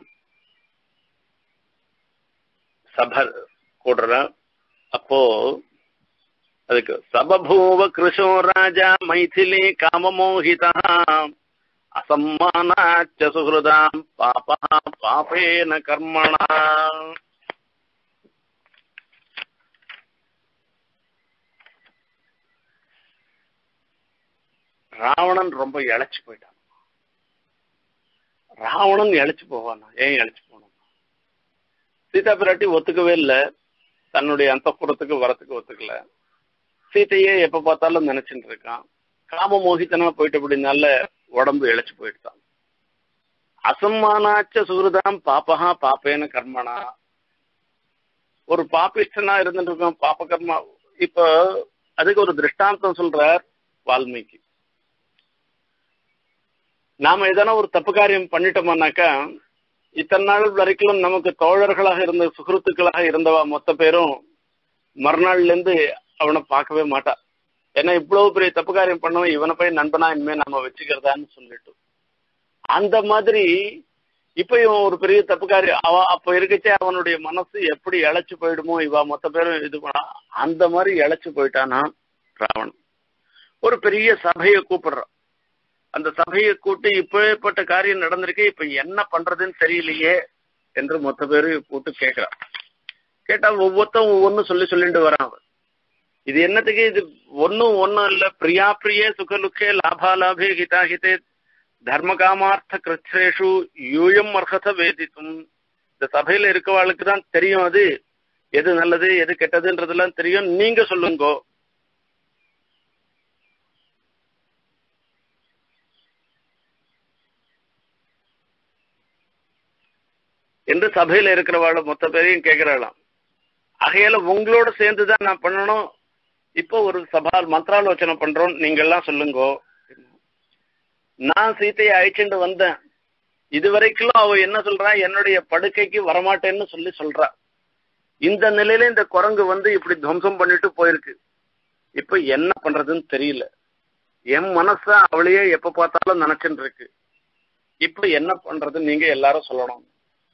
சபை கூடுற. அப்போ அதுக்கு சபபூவ கிருஷோ ராஜா மைதிலி காமமோகிதா அசம்மானாச்ச சுஹ்ருதாம் பாபா பாபேன கர்மணா. ராவணன் ரொம்ப இழைச்சு போயிட்டான். ராவணன் இழைச்சு போவானா? ஏன் இழைச்சு போனான்? சீதா பிராட்டி ஒத்துக்கவே இல்லை. தன்னுடைய அந்தப்புறத்துக்கு வரத்துக்கு ஒத்துக்கல. சீத்தையே எப்ப பார்த்தாலும் நினைச்சுட்டு இருக்கான். காம மோகித்தனா போயிட்டு அப்படின்னால உடம்பு இழைச்சு போயிட்டான். அசம்மானாச்ச சுகிருதாம் பாப்பகா பாப்பேன கர்மனா. ஒரு பாப்பிஷ்டனா இருந்துட்டு இருக்கான், பாப்ப கர்மா. இப்போ அதுக்கு ஒரு திருஷ்டாந்தம் சொல்றார் வால்மீகி. நாம எதனா ஒரு தப்பு காரியம் பண்ணிட்டோம்னாக்கா இத்தனை நாள் வரைக்கும் நமக்கு தோழர்களாக இருந்த சுகிருத்துக்களாக இருந்தவா மொத்த பேரும் மறுநாள்ல இருந்து அவனை பார்க்கவே மாட்டா. ஏன்னா இவ்வளவு பெரிய தப்பு காரியம் பண்ணவன் இவனை போய் நண்பனா இனிமே நம்ம வச்சுக்கிறதான்னு சொல்லிட்டு அந்த மாதிரி இப்ப இவன் ஒரு பெரிய தப்புக்காரி அவன் அப்ப இருக்கச்சே அவனுடைய மனசு எப்படி இழைச்சு போயிடுமோ இவ மொத்த பேரும் இது பண்ணா அந்த மாதிரி இழைச்சு போயிட்டானா ராவணன். ஒரு பெரிய சபையை கூப்பிடுறான். அந்த சபையை கூட்டி இப்பேற்பட்ட காரியம் நடந்திருக்கு, இப்ப என்ன பண்றதுன்னு தெரியலையே என்று மொத்த பேரு கூட்டு கேட்கிறான். கேட்டா ஒவ்வொருத்தன் ஒவ்வொன்னு சொல்லிட்டு வரான். இது என்னத்துக்கு, இது ஒன்னும் இல்ல, பிரியா பிரியே சுகலுக்கே லாபாலாபே ஹிதாஹிதே தர்ம காமார்த்த கிருச்சேஷு யூயம் அர்ஹத வேதித்தும். இந்த சபையில இருக்கவாளுக்கு தான் தெரியும் அது எது நல்லது எது கெட்டதுன்றதெல்லாம் தெரியும், நீங்க சொல்லுங்கோ. என்று சபையில இருக்கிறவாள மொத்த பேரையும் கேட்கிறாளாம். ஆகையால உங்களோட சேர்ந்துதான் நான் பண்ணணும், இப்போ ஒரு சபால் மந்திராலோசனை பண்றோம், நீங்க எல்லாம் சொல்லுங்கோ. நான் சீத்தையை அழைச்சிட்டு வந்தேன், இதுவரைக்கும் அவ என்ன சொல்றா, என்னுடைய படுக்கைக்கு வரமாட்டேன்னு சொல்றா. இந்த நிலையில இந்த குரங்கு இப்படி துவம்சம் பண்ணிட்டு போயிருக்கு. இப்ப என்ன பண்றதுன்னு தெரியல, என் மனச அவளையே எப்ப பார்த்தாலும் நினைச்சுட்டு இருக்கு. இப்ப என்ன பண்றது நீங்க எல்லாரும் சொல்லணும்.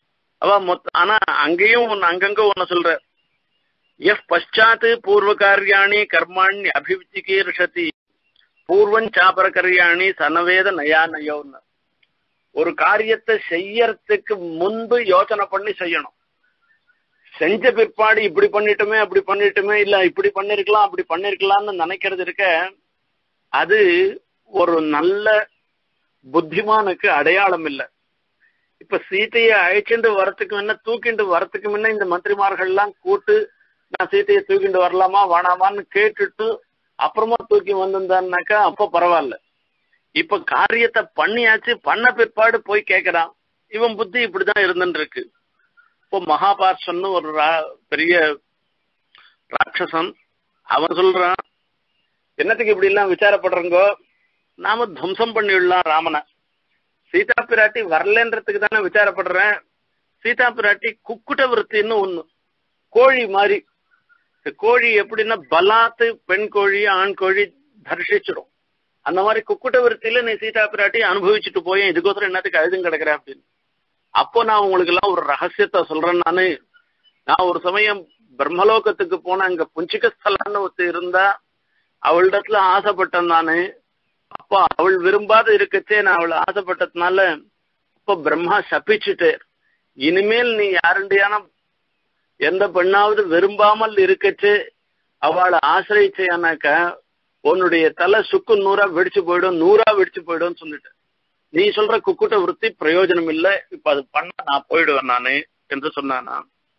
ஆனா அங்கேயும் அங்கங்க ஒண்ணு சொல்ற, எஃப் பஷாத்து பூர்வ காரியாணி கர்மாணி அபிவிச்சிகீர்ஷதி பூர்வம் சாபர கரியாணி சனவேத நயா நயோன்னு. ஒரு காரியத்தை செய்யறதுக்கு முன்பு யோசனை பண்ணி செய்யணும். செஞ்ச பிற்பாடு இப்படி பண்ணிட்டுமே அப்படி பண்ணிட்டுமே, இல்ல இப்படி பண்ணிருக்கலாம் அப்படி பண்ணிருக்கலாம்னு நினைக்கிறது இருக்க, அது ஒரு நல்ல புத்திமானுக்கு அடையாளம் இல்லை. இப்ப சீத்தையை அழைச்சிட்டு வரத்துக்கு முன்ன தூக்கிண்டு வரத்துக்கு முன்ன இந்த மந்திரிமார்கள் எல்லாம் கூட்டு நான் சீத்தையை தூக்கிண்டு வரலாமா வேணாமான்னு கேட்டுட்டு அப்புறமா தூக்கி வந்திருந்தான்னாக்கா அப்ப பரவாயில்ல. இப்ப காரியத்தை பண்ணியாச்சு, பண்ண பிற்பாடு போய் கேட்கிறான். இவன் புத்தி இப்படிதான் இருந்துட்டு இருக்கு. இப்போ மகாபார்ஷன்னு ஒரு பெரிய ராட்சசன், அவன் சொல்றான், என்னத்துக்கு இப்படி எல்லாம் விசாரப்படுறங்கோ, நாம துவம்சம் பண்ணிவிடலாம் ராமனை. சீதா பிராட்டி வரலன்றதுக்கு தானே விசாரப்படுறேன். சீதா பிராட்டி குக்குட்ட விருத்தின்னு ஒண்ணு, கோழி மாதிரி. கோழி எப்படின்னா பலாத்து பெண் கோழி ஆண் கோழி தர்ஷிச்சிடும். அந்த மாதிரி குக்குட்ட விருத்தியில நீ சீதா பிராட்டி அனுபவிச்சுட்டு போயேன், இதுக்கோசரம் என்னத்துக்கு அழுதும் கிடக்குறேன் அப்படின்னு. அப்போ நான் உங்களுக்கு எல்லாம் ஒரு ரகசியத்தை சொல்றேன். நான் ஒரு சமயம் பிரம்மலோகத்துக்கு போன, அங்க புஞ்சிகஸ்தலான்னு ஒருத்தர் இருந்தா, அவளிடத்துல ஆசைப்பட்டேன் நானு. அப்ப அவள் விரும்பாத இருக்கச்சே நான் அவள் ஆசைப்பட்டதுனால அப்ப பிரம்மா சபிச்சுட்டு, இனிமேல் நீ யாருண்டியான எந்த பெண்ணாவது விரும்பாமல் இருக்கச்சு அவளை ஆசிரியிச்சேனாக்கா உன்னுடைய தலை சுக்கு 100 வெடிச்சு போயிடும், 100 வெடிச்சு போயிடும் சொல்லிட்டு, நீ சொல்ற குக்குட்ட விருத்தி பிரயோஜனம் இல்லை, இப்ப அது பண்ண நான் போயிடுவேன் நானு என்று சொன்னானா.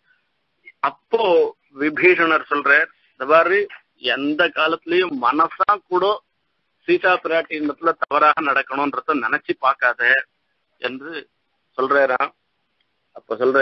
அப்போ விபீஷணர் சொல்ற, இந்த மாதிரி எந்த காலத்திலயும் மனசா கூட சீதா பிராட்டி இடத்துல தவறாக நடக்கணும்ன்றத நினைச்சு பார்க்காத என்று சொல்றா. அப்ப சொல்ற,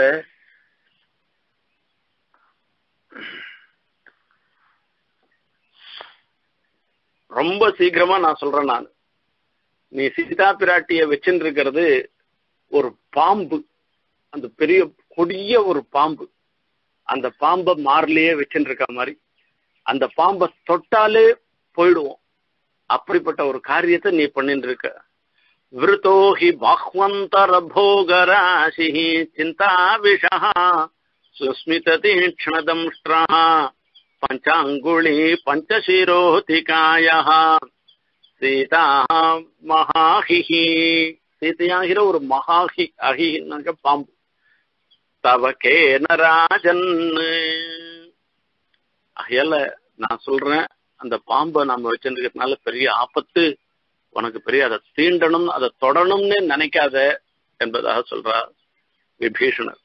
ரொம்ப சீக்கிரமா நான் சொல்றேன், நான் நீ சீதா பிராட்டிய வச்சுட்டு இருக்கிறது ஒரு பாம்பு, அந்த பெரிய கொடிய ஒரு பாம்பு, அந்த பாம்பை மார்லயே வச்சுட்டு இருக்க மாதிரி, அந்த பாம்பை தொட்டாலே போயிடுவோம். அப்படிப்பட்ட ஒரு காரியத்தை நீ பண்ணிட்டு இருக்க. விருத்தோஹி பாஹ்வந்தர போகராசி சிந்தா விஷா சுஸ்மித தீக்ஷ்ணதம்ஷ்ட்ரா பஞ்சாங்குளி பஞ்சசிரோதிகாய சீதா மகாஹி. சீதையாகிற ஒரு மகாஹி, அஹின்னாக்க பாம்பு. தவகேன ராஜன். அகையால நான் சொல்றேன், அந்த பாம்பை நம்ம வச்சிருக்கிறதுனால பெரிய ஆபத்து உனக்கு, பெரிய அதை தீண்டணும் அதை தொடணும்னு நினைக்காத என்பதாக சொல்றார் விபீஷணர்.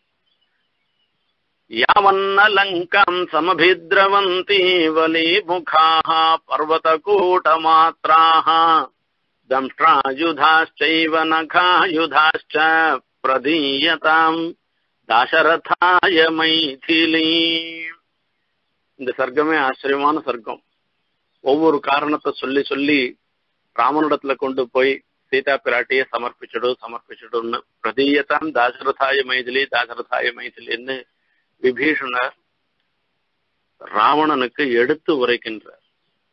யாவன்ன லங்காம் சமபித்ரவந்தி வலி முகாஹ பர்வதகூட மாத்ராஹ தம்ஷ்ட்ராயுதாஸ்சைவ நகாயுதாஸ்ச பிரதீயதாம் தாசரதாய மைதிலி. இந்த சர்க்கமே ஆச்சரியமான சர்க்கம். ஒவ்வொரு காரணத்தை சொல்லி சொல்லி ராமனிடத்துல கொண்டு போய் சீதா பிராட்டியை சமர்ப்பிச்சிடும்னு பிரதீயதாம் தாசரதாய மைதிலி தாசரதாய மைதிலின்னு விபீஷணர் ராவணனுக்கு எடுத்து உரைக்கின்றார்.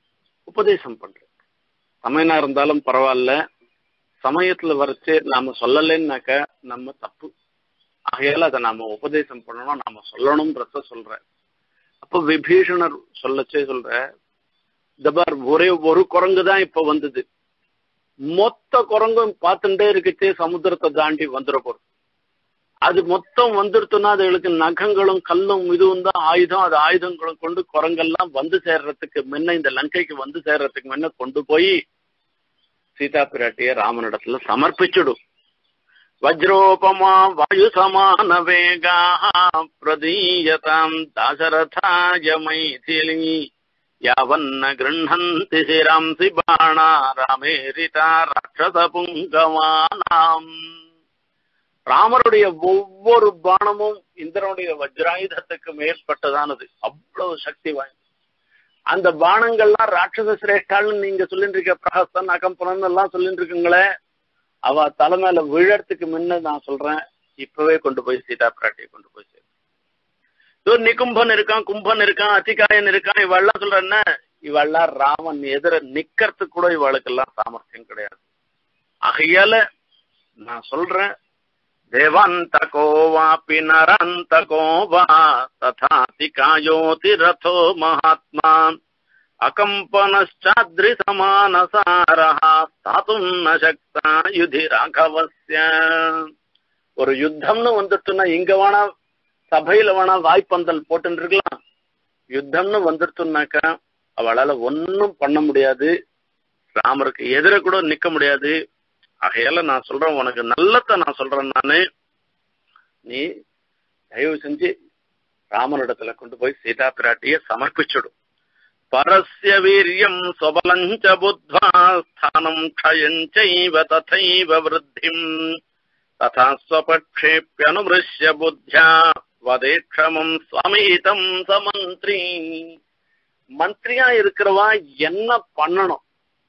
உபதேசம் பண்றேன். சமயனா இருந்தாலும் பரவாயில்ல, சமயத்துல வரைச்சு நாம சொல்லலைன்னாக்க நம்ம தப்பு. ஆகையால அதை நாம உபதேசம் பண்ணணும், நாம சொல்லணும்ன்றத சொல்ற. அப்ப விபீஷணர் சொல்லச்சே சொல்ற, இந்த பார் ஒரே ஒரு குரங்கு தான் இப்ப வந்தது, மொத்த குரங்கும் பார்த்துட்டே இருக்குச்சே சமுத்திரத்தை தாண்டி வந்துட போறது. அது மொத்தம் வந்துடுத்துன்னா அதுகளுக்கு நகங்களும் கல்லும் இதுவும் தான் ஆயுதம். அது ஆயுதங்களும் கொண்டு குரங்கெல்லாம் வந்து சேர்றதுக்கு முன்ன, இந்த லங்கைக்கு வந்து சேர்றதுக்கு முன்ன கொண்டு போய் சீதா பிராட்டிய ராமனிடத்துல சமர்ப்பிச்சுடும். வஜ்ரோபமா வாயு சமான வேகா பிரதீயதாம் தாசரதாய மைதிலி யாவன்ன கிருண்ணந்தி சிராம்சி பாணா ராமேரிதா ராட்சச புங்கவானாம். ராமருடைய ஒவ்வொரு பானமும் இந்திரனுடைய வஜ்ராயுதத்துக்கு மேற்பட்டதானது, அவ்வளவு சக்தி வாய்ந்தது. அந்த பானங்கள்லாம் ராட்சச சிரேஷ்டாள்னு நீங்க சொல்லிட்டு இருக்க, பிரஹஸ்தன் அகம்பனன் எல்லாம் சொல்லிட்டு இருக்குங்களே, அவ தலைமையில விழறதுக்கு முன்ன நான் சொல்றேன், இப்பவே கொண்டு போய் சீதா பிராட்டியை கொண்டு போய் சேர்த்து. நிகும்பன் இருக்கான், கும்பன் இருக்கான், அத்திகாயன் இருக்கான், இவெல்லாம் சொல்றேன்னா இவெல்லாம் ராமன் எதிர நிக்கிறதுக்கு கூட இவளுக்கெல்லாம் சாமர்த்தியம் கிடையாது. ஆகையால நான் சொல்றேன், தேவாந்தகோ வாபி நராந்தகோ வா ததாதிகாயோதி ரதோ மகாத்மா அகம்பனச்சாத்ரி சமானசாரஹ ஸ்தாதும் ந சக்தா யுதி ராகவஸ்ய. ஒரு யுத்தம்னு வந்துட்டுன்னா இங்க வேணா சபையில வேணா வாய்ப்பந்தல் போட்டு இருக்கலாம், யுத்தம்னு வந்துட்டுனாக்கா அவளால ஒன்னும் பண்ண முடியாது, ராமருக்கு எதிர கூட நிக்க முடியாது. ஆகையால நான் சொல்றேன், உனக்கு நல்லத நான் சொல்றேன், நானு நீ தயவு செஞ்சு ராமனிடத்துல கொண்டு போய் சீதா பிராட்டிய சமர்ப்பிச்சுடும். பரஸ்ய வீரியம் ஸ்வபலஞ்ச புத்வா ஸ்தானம் க்ஷயஞ்சைவ ததைவ விருத்திம் ததா ஸ்வபக்ஷேப்யனுமிருஷ்ய புத்யா வதேக்ஷமம் ஸ்வமீதம் சமந்திரி. மந்திரியா இருக்கிறவா என்ன பண்ணணும்,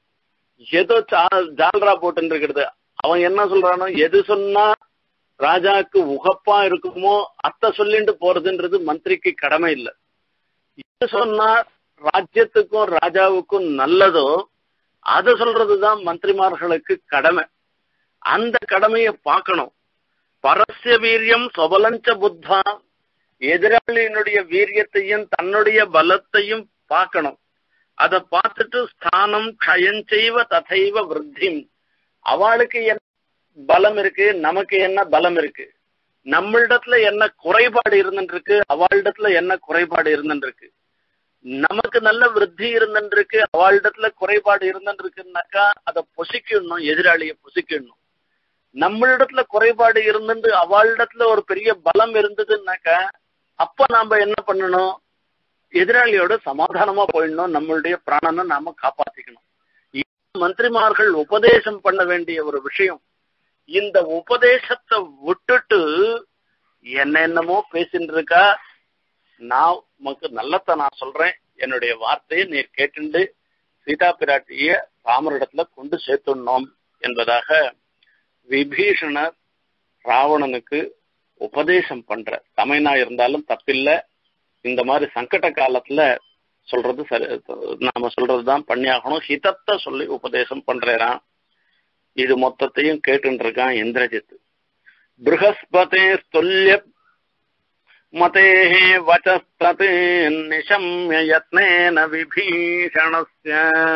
ஏதோ ஜால்ரா போட்டு இருக்கிறது, அவன் என்ன சொல்றானோ, எது சொன்னா ராஜாவுக்கு உகப்பா இருக்குமோ அத்தை சொல்லிட்டு போறதுன்றது மந்திரிக்கு கடமை இல்லை. எது சொன்னா ராஜ்யத்துக்கும் ராஜாவுக்கும் நல்லதோ அதை சொல்றதுதான் மந்திரிமார்களுக்கு கடமை. அந்த கடமையை பார்க்கணும். பரஸ்ய வீரியம் சொபலஞ்ச புத்தா, எதிராளியினுடைய வீரியத்தையும் தன்னுடைய பலத்தையும் பார்க்கணும். அதை பார்த்துட்டு ஸ்தானம் க்ஷயஞ்சைவ ததைவ விருத்திம், அவளுக்கு என்ன பலம் இருக்கு, நமக்கு என்ன பலம் இருக்கு, நம்மளிடத்துல என்ன குறைபாடு இருந்துருக்கு, அவளிடத்துல என்ன குறைபாடு இருந்துருக்கு, நமக்கு நல்ல விருத்தி இருந்துருக்கு, அவளிடத்துல குறைபாடு இருந்துருக்குனாக்கா அதை பொசிக்கணும், எதிராளியை பொசிக்கணும். நம்மளிடத்துல குறைபாடு இருந்துட்டு அவளிடத்துல ஒரு பெரிய பலம் இருந்ததுன்னாக்கா அப்ப நாம என்ன பண்ணணும், எதிராளியோட சமாதானமா போயிடணும், நம்மளுடைய பிராணனை நாம காப்பாத்திக்கணும். மந்திரிமார்கள் உபதேசம் பண்ண வேண்டிய ஒரு விஷயம். இந்த உபதேசத்தை விட்டுட்டு என்னென்னமோ பேசிட்டு இருக்கா. நான் உனக்கு நல்லத நான் சொல்றேன், என்னுடைய வார்த்தையை நீ கேட்டுண்டு சீதா பிராட்டிய ராமரிடத்துல கொண்டு சேர்த்துடணும் என்பதாக விபீஷணர் ராவணனுக்கு உபதேசம் பண்ற. சமயனா இருந்தாலும் தப்பில்லை, இந்த மாதிரி சங்கட காலத்துல சொல்றது சரி, நாம சொல்றதுதான் பண்ணியாகணும். ஹிதத்தை சொல்லி உபதேசம் பண்றான். இது மொத்தத்தையும் கேட்டு இருக்கான் இந்திரஜித். ப்ருஹஸ்பதே துல்லிய மதேஹே வசஸ்ததே நிஷம்ய யத்னேன விபீஷணஸ்ய.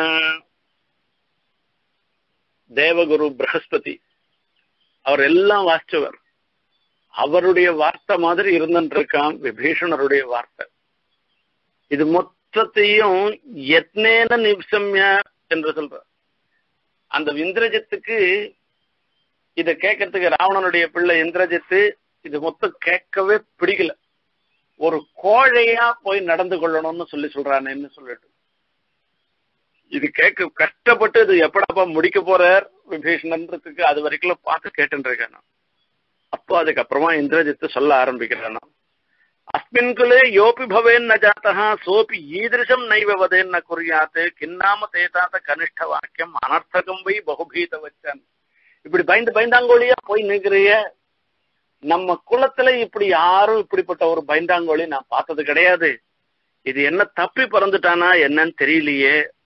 தேவகுரு ப்ரஹஸ்பதி அவர் எல்லாம் வாசிச்சவர், அவருடைய வார்த்தை மாதிரி இருந்துருக்கான் விபீஷணருடைய வார்த்தை. இது மொத்தத்தையும் யத்னேன நிஷம்ய என்று சொல்ற. அந்த இந்திரஜித்துக்கு இதை கேட்கறதுக்கு ராவணனுடைய பிள்ளை இந்திரஜித்து இது மொத்தம் கேட்கவே பிடிக்கல. ஒரு கோழையா போய் நடந்து கொள்ளணும்னு சொல்றானேன்னு சொல்லிட்டு இது கேட்க கஷ்டப்பட்டு இது எப்படாப்பா முடிக்க போறார் விபீஷணன்றதுக்கு அது வரைக்கும் பார்த்து கேட்டு இருக்கேன். அப்போ அதுக்கப்புறமா இந்திரஜித்து சொல்ல ஆரம்பிக்கிறானா, அஸ்மின் குலே யோபி பவேன் ந ஜாதா சோபி ஈதிருஷம் நைவ வதேன் ந குறியாத்து கின்னாம தேதாத கனிஷ்ட வாக்கியம் அனர்த்தகம் வை பகுபீத வச்சன். இப்படி பயந்தாங்கோழியா போய் நிற்கிறிய, நம்ம குலத்துல இப்படி யாரும் இப்படிப்பட்ட ஒரு பயந்தாங்கோழி நான் பார்த்தது கிடையாது. இது என்ன தப்பி பிறந்துட்டானா என்னன்னு தெரியலையே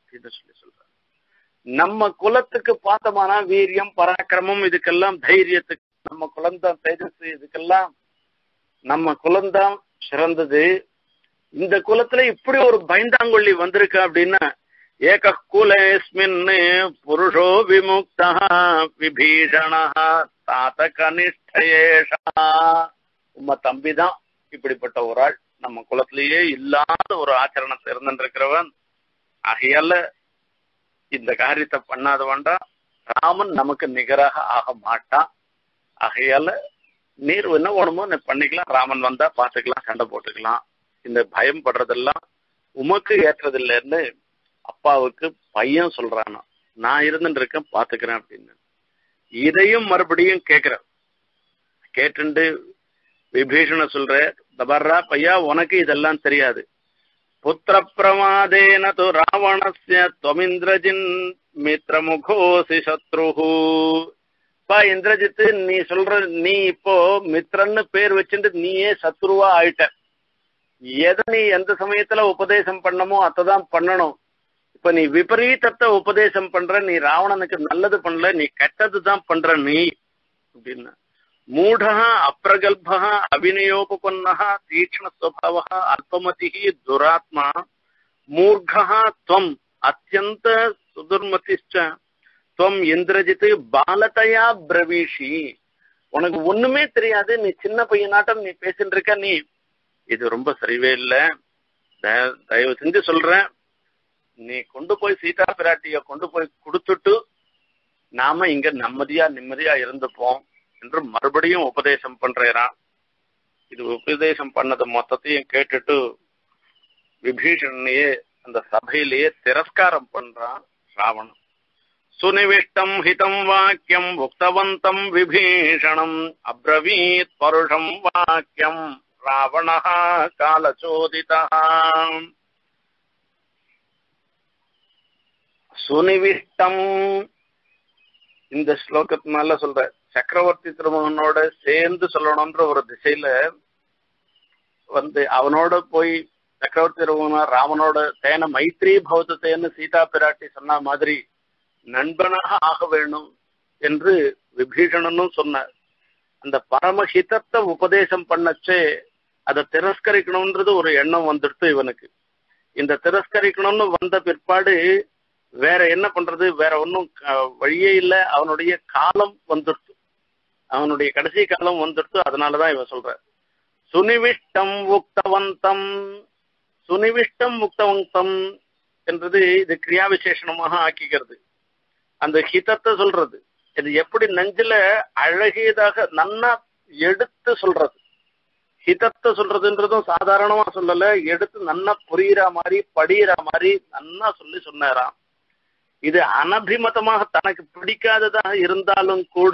அப்படின்னு சொல்றாரு. நம்ம குலத்துக்கு பார்த்தோம்னா வீரியம் பராக்கிரமம் இதுக்கெல்லாம் தைரியத்துக்கு நம்ம குலம்தான் தேஜஸ், இதுக்கெல்லாம் நம்ம குலம்தான் சிறந்தது. இந்த குலத்துல இப்படி ஒரு பயந்தாங்கொள்ளி வந்திருக்கு அப்படின்னா ஏக குலேஸ்மின் புருஷோ விமுக்தா விபீஷணா தாத கனிஷ்டேஷா. உம்ம தம்பிதான் இப்படிப்பட்ட ஒரு ஆள், நம்ம குலத்திலேயே இல்லாத ஒரு ஆச்சரணத்தை இருந்திருக்கிறவன். ஆகையால இந்த காரியத்தை பண்ணாத வேண்டாம், ராமன் நமக்கு நிகராக ஆக மாட்டான். ஆகையால நீர் என்ன வேணுமோ நீ பண்ணிக்கலாம், ராமன் வந்தா பாத்துக்கலாம், சண்டை போட்டுக்கலாம், இந்த பயம் படுறதெல்லாம் உமக்கு ஏற்றதில்லைன்னு அப்பாவுக்கு பையன் சொல்றானா. நான் இருந்துட்டு இருக்கேன் பாத்துக்கிறேன் அப்படின்னு. இதையும் மறுபடியும் கேட்கிறேன். கேட்டு விபீஷண சொல்ற, தபர்ரா பையா, உனக்கு இதெல்லாம் தெரியாது. புத்திர பிரமாதேன து ராவணஸ்ய துவமிந்திரஜின் மித்ரமுகோசி சத்ருஹு. பா இந்திரஜித்து, நீ சொல்ற நீ இப்போ மித்ரன்னு பேர் வச்சுட்டு நீயே சத்ருவா ஆயிட்ட. எதை நீ எந்த சமயத்துல உபதேசம் பண்ணமோ அதான் பண்ணணும். இப்ப நீ விபரீதத்தை உபதேசம் பண்ற, நீ ராவணனுக்கு நல்லது பண்ணல, நீ கெட்டதுதான் பண்ற நீ அப்படின்னா. மூடா அப்ரகல்பா அபிநயோபன்னா தீக்ஷ்ண ஸ்வபாவா அல்பமதி துராத்மா மூர்கா துவம் அத்தியந்த சுதுர்மதிஷ்ச துவம் இந்திரஜித் பாலதையா பிரவீஷி. உனக்கு ஒண்ணுமே தெரியாது, நீ சின்ன பையனாட்டம் நீ பேசிட்டு இருக்க, நீ இது ரொம்ப சரிவே இல்லை. தயவு செஞ்சு சொல்றேன், நீ கொண்டு போய் சீதா பிராட்டிய கொண்டு போய் கொடுத்துட்டு நாம இங்க நிம்மதியா இருந்துப்போம் என்று மறுபடியும் உபதேசம் பண்றான். இது உபதேசம் பண்ணது மொத்தத்தையும் கேட்டுட்டு விபீஷணையே அந்த சபையிலேயே திரஸ்காரம் பண்றான் ராவணன். சுனிவிஷ்டம் ஹிதம் வாக்கியம் உக்தவந்தம் விபீஷணம் அப்ரவீத் பருஷம் வாக்கியம் ராவண காலச்சோதிதா. சுனிவிஷ்டம் இந்த ஸ்லோகத்தினால சொல்ற, சக்கரவர்த்தி திருமகனோட சேர்ந்து சொல்லணும்ன்ற ஒரு திசையில அவனோட போய் சக்கரவர்த்தி திருமகன ராமனோட தேன மைத்ரி பௌத்தத்தைன்னு சீதா பிராட்டி சொன்ன மாதிரி நண்பனாக ஆக வேணும் என்று விபீஷணனும் சொன்னார். அந்த பரமஹிதத்தை உபதேசம் பண்ணச்சே அதை திரஸ்கரிக்கணும்ன்றது ஒரு எண்ணம் வந்துடுத்து இவனுக்கு. இந்த திரஸ்கரிக்கணும்னு வந்த பிற்பாடு வேற என்ன பண்றது, வேற ஒன்னும் வழியே இல்லை. அவனுடைய காலம் வந்துடுத்து, அவனுடைய கடைசி காலம் வந்துடுத்து. அதனாலதான் இவன் சொல்ற சுனிவிஷ்டம் உக்தவந்தம். சுனிவிஷ்டம் உக்தவந்தம் என்றது இது கிரியா விசேஷணமாக ஆக்கிக்கிறது. அந்த ஹிதத்தை சொல்றது, இது எப்படி நெஞ்சில அழகியதாக நன்னா எடுத்து சொல்றது. ஹிதத்தை சொல்றதுன்றதும் சாதாரணமா சொல்லல, எடுத்து நன்னா புரியுற மாதிரி படிகிற மாதிரி நன்னா சொன்னாராம். இது அனபிமதமாக தனக்கு பிடிக்காததாக இருந்தாலும் கூட,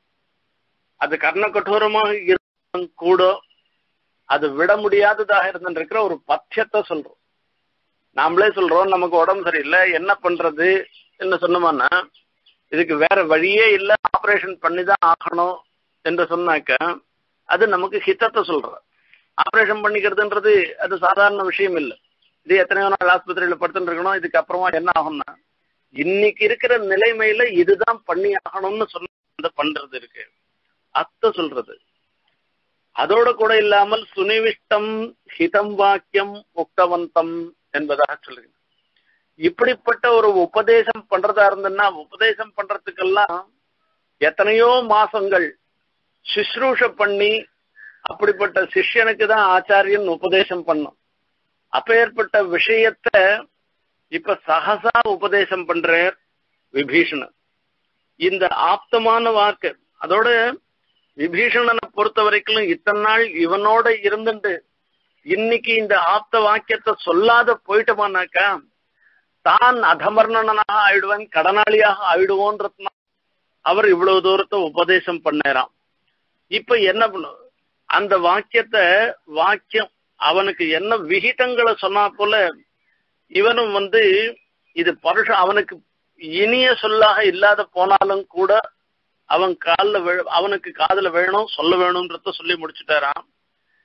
அது கர்ண கட்டோரமாக இருந்தாலும் கூட, அது விட முடியாததாக இருந்துருக்கிற ஒரு பத்தியத்தை சொல்றோம். நாமளே சொல்றோம் நமக்கு உடம்பு சரியில்லை என்ன பண்றது என்ன சொன்னோம்னா, இதுக்கு வேற வழியே இல்லை, ஆபரேஷன் பண்ணிதான் ஆகணும் என்று சொன்னாக்க அது நமக்கு ஹிதத்தை சொல்ற. ஆபரேஷன் பண்ணிக்கிறதுன்றது அது சாதாரண விஷயம் இல்லை. இது எத்தனையோ நாள் ஆஸ்பத்திரியில படுத்துட்டு இருக்கணும், இதுக்கு அப்புறமா என்ன ஆகும்னா இன்னைக்கு இருக்கிற நிலைமையில இதுதான் பண்ணி ஆகணும்னு சொன்ன பண்றது இருக்கு, அத்த சொல்றது. அதோட கூட இல்லாமல் சுனிவிஷ்டம் ஹிதம் வாக்கியம் முக்தவந்தம் என்பதாக சொல்லுங்க. இப்படிப்பட்ட ஒரு உபதேசம் பண்றதா இருந்ததுன்னா, உபதேசம் பண்றதுக்கெல்லாம் எத்தனையோ மாசங்கள் சுஷ்ரூஷ பண்ணி அப்படிப்பட்ட சிஷ்யனுக்கு தான் ஆச்சாரியன் உபதேசம் பண்ணும். அப்பேற்பட்ட விஷயத்த இப்ப சகசா உபதேசம் பண்ற விபீஷணன். இந்த ஆப்தமான வாக்கு, அதோட விபீஷணனை பொறுத்த வரைக்கும் இத்தனை நாள் இவனோட இருந்துட்டு இன்னைக்கு இந்த ஆப்த வாக்கியத்தை சொல்லாத போயிட்டோமானாக்கா தான் அதமர்ணனாக ஆயிடுவேன், கடனாளியாக ஆயிடுவோன்றதுனா அவர் இவ்வளவு தூரத்தை உபதேசம் பண்ணாராம். இப்ப என்ன பண்ணும், அந்த வாக்கியம் அவனுக்கு என்ன விகிதங்களை சொன்னா போல இவனும் இது பருஷம் அவனுக்கு இனிய சொல்லாக இல்லாத போனாலும் கூட அவன் அவனுக்கு காதுல வேணும் சொல்ல வேணும்ன்றத சொல்லி முடிச்சுட்டாராம்.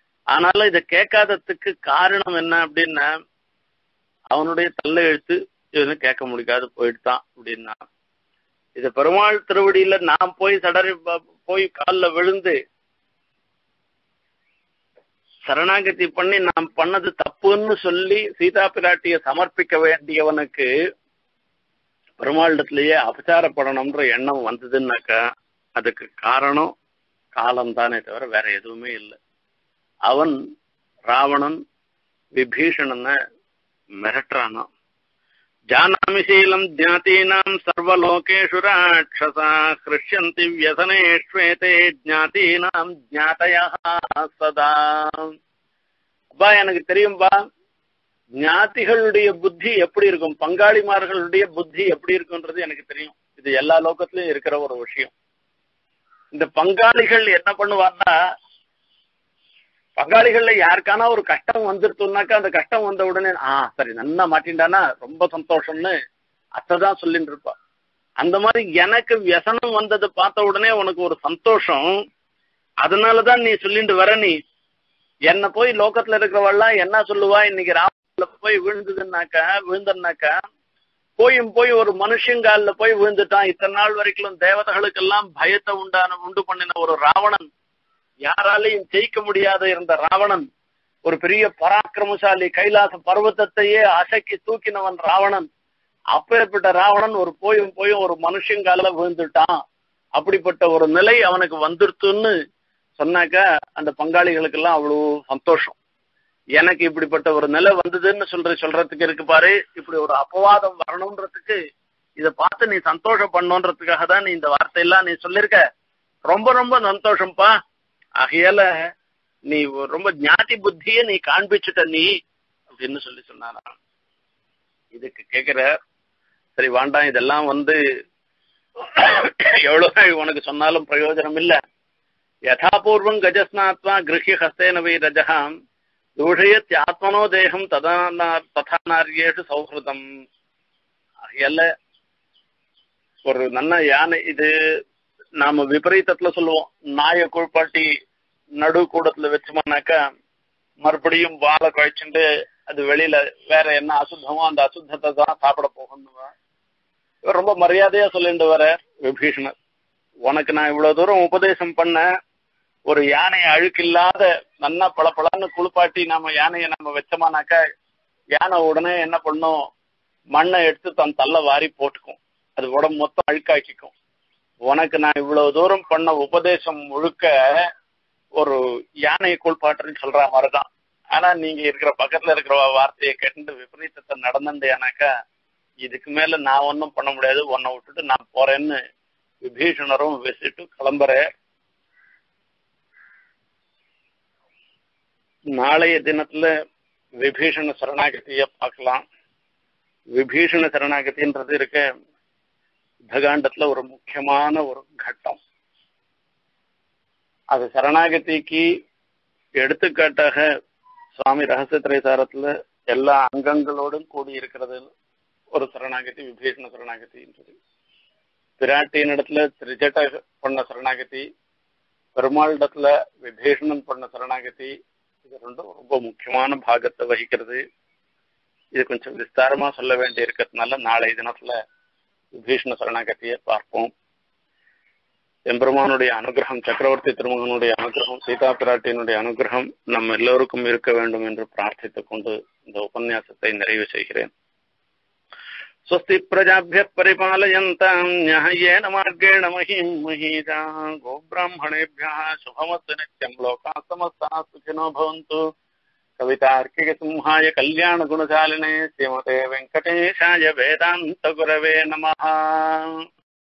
ஆனாலும் இதை கேட்காததுக்கு காரணம் என்ன அப்படின்னா அவனுடைய தள்ள எழுத்து இது கேட்க முடியாது போயிட்டுதான் அப்படின்னா இது பெருமாள் திருவடியில நான் போய் போய் காலில் விழுந்து சரணாகதி பண்ணி நாம் பண்ணது தப்புன்னு சொல்லி சீதா பிராட்டியை சமர்ப்பிக்க வேண்டியவனுக்கு பெருமாளிடத்திலேயே அபச்சாரப்படணும்ன்ற எண்ணம் வந்ததுன்னாக்கா அதுக்கு காரணம் காலம்தானே தவிர வேற எதுவுமே இல்லை. அவன் ராவணன் விபீஷணனை மிரட்டுறானா. ஜானாமிசீலம் ஜாதீனாம் சர்வலோகேஷு ராட்சசா கிருஷ்யந்தி வியசனேஷ்வேதே ஜாதீனாம் ஜாதயா சதா. அப்பா எனக்கு தெரியும்பா ஞாதிகளுடைய புத்தி எப்படி இருக்கும், பங்காளிமார்களுடைய புத்தி எப்படி இருக்குன்றது எனக்கு தெரியும். இது எல்லா லோகத்திலயும் இருக்கிற ஒரு விஷயம். இந்த பங்காளிகள் என்ன பண்ணுவான்னா பங்காளிகள்ல யாருக்கானா ஒரு கஷ்டம் வந்துருத்துனாக்கா அந்த கஷ்டம் வந்த உடனே சரி நன்னா மாட்டின்டானா ரொம்ப சந்தோஷம்னு அத்தைதான் சொல்லிட்டு இருப்பா. அந்த மாதிரி எனக்கு வியசனம் வந்தது பார்த்த உடனே உனக்கு ஒரு சந்தோஷம், அதனாலதான் நீ சொல்லிட்டு வர. நீ என்ன போய் லோகத்துல இருக்கிறவெல்லாம் என்ன சொல்லுவா, இன்னைக்கு ராமல போய் விழுந்தனாக்கா போய் ஒரு மனுஷங்கால போய் விழுந்துட்டான். இத்தனை நாள் வரைக்கும் தேவதைகளுக்கெல்லாம் பயத்தை உண்டு பண்ணின ஒரு ராவணன், யாராலையும் ஜெயிக்க முடியாத இருந்த ராவணன், ஒரு பெரிய பராக்கிரமசாலி, கைலாச பர்வத்தத்தையே அசைக்கி தூக்கினவன் ராவணன். அப்பேற்பட்ட ராவணன் ஒரு போய் ஒரு மனுஷங்கால விழுந்துட்டான். அப்படிப்பட்ட ஒரு நிலை அவனுக்கு வந்துருத்துன்னு சொன்னாக்க அந்த பங்காளிகளுக்கு எல்லாம் அவ்வளவு சந்தோஷம். எனக்கு இப்படிப்பட்ட ஒரு நிலை வந்ததுன்னு சொல்றதுக்கு இருக்கு பாரு, இப்படி ஒரு அபவாதம் வரணும்ன்றதுக்கு இதை பார்த்து நீ சந்தோஷம் பண்ணணுன்றதுக்காக தான் நீ இந்த வார்த்தையெல்லாம் நீ சொல்லிருக்க. ரொம்ப ரொம்ப சந்தோஷம்ப்பா. ஆகையால நீ ரொம்ப ஞாதி புத்திய நீ காண்பிச்சுட்ட நீ அப்படின்னு சொன்னானா. இதுக்கு கேக்குற சரி வேண்டாம், இதெல்லாம் எவ்வளவு உனக்கு சொன்னாலும் பிரயோஜனம் இல்ல. யதாபூர்வம் கஜஸ்நாத்வா கிருஹ்ய ஹஸ்தேனவை ரஜகாம் தூஷயத் ஆத்மனோ தேகம் ததானாரியேஷு சௌஹிருதம். ஆகையால ஒரு நல்ல யானை, இது நாம விபரீதத்துல சொல்லுவோம், நாயை குளிப்பாட்டி நடு கூடத்துல வச்சோம்னாக்கா மறுபடியும் வாழை குழைச்சுட்டு அது வெளியில வேற என்ன அசுத்தமோ அந்த அசுத்தத்தை தான் சாப்பிட போகணும். இவர் ரொம்ப மரியாதையா சொல்லிட்டு வர விபீஷணர், உனக்கு நான் இவ்வளவு தூரம் உபதேசம் பண்ண, ஒரு யானையை அழுக்கில்லாத நல்லா பளபளன்னு குளிப்பாட்டி நம்ம யானையை நம்ம வச்சோமானாக்கா யானை உடனே என்ன பண்ணும், மண்ணை எடுத்து தன் தள்ள வாரி போட்டுக்கும், அது உடம்பு மொத்தம் அழுக்காக்கிக்கும். உனக்கு நான் இவ்வளவு தூரம் பண்ண உபதேசம் முழுக்க ஒரு யானையை குளிப்பாட்டுன்னு சொல்ற மாதிரிதான். ஆனா நீங்க இருக்கிற பக்கத்துல இருக்கிற வார்த்தையை கேட்டு விபரீதத்தை நடந்தேனாக்கா இதுக்கு மேல நான் ஒன்னும் பண்ண முடியாது, உன்னை விட்டுட்டு நான் போறேன்னு விபீஷணரும் வச்சுட்டு கிளம்புற. நாளைய தினத்துல விபீஷண சரணாகதிய பார்க்கலாம். விபீஷண சரணாகதின்றது இருக்க யுத்தகாண்டத்துல ஒரு முக்கியமான ஒரு கட்டம். அது சரணாகதிக்கு எடுத்துக்காட்டாக சுவாமி ரகசிய திரைசாரத்துல எல்லா அங்கங்களோடும் கூடி இருக்கிறது ஒரு சரணாகதி விபீஷண சரணாகதின்றது. பிராட்டியின் இடத்துல திரிஜட்ட பண்ண சரணாகதி, பெருமாளிடத்துல விபீஷணன் பண்ண சரணாகதி, இது ரெண்டும் ரொம்ப முக்கியமான பாகத்தை வகிக்கிறது. இது கொஞ்சம் விஸ்தாரமா சொல்ல வேண்டி இருக்கிறதுனால நாளைய தினத்துல விபீஷண சரணாகதியை பார்ப்போம். எம்பெருமானுடைய அனுகிரகம், சக்கரவர்த்தி திருமகனுடைய அனுகிரகம், சீதா பிராட்டியினுடைய அனுகிரகம் நம்ம எல்லோருக்கும் இருக்க வேண்டும் என்று பிரார்த்தித்துக் கொண்டு இந்த உபன்யாசத்தை நிறைவு செய்கிறேன். ஸ்வஸ்தி பிரஜாபிய பரிபாலயந்தாம் ந்யாயேன மார்கேண மஹீம் மஹீஜாः கோப்ராஹ்மணேभ्यः சுபமஸ்து நித்யம் லோகாः சமஸ்தாः சுகினோ பவந்து. கவிதார்க்கிக சிம்ஹாய கல்யாண குணசாலினே ஸ்ரீமதே வெங்கடேஷாய வேதாந்த குரவே நமः.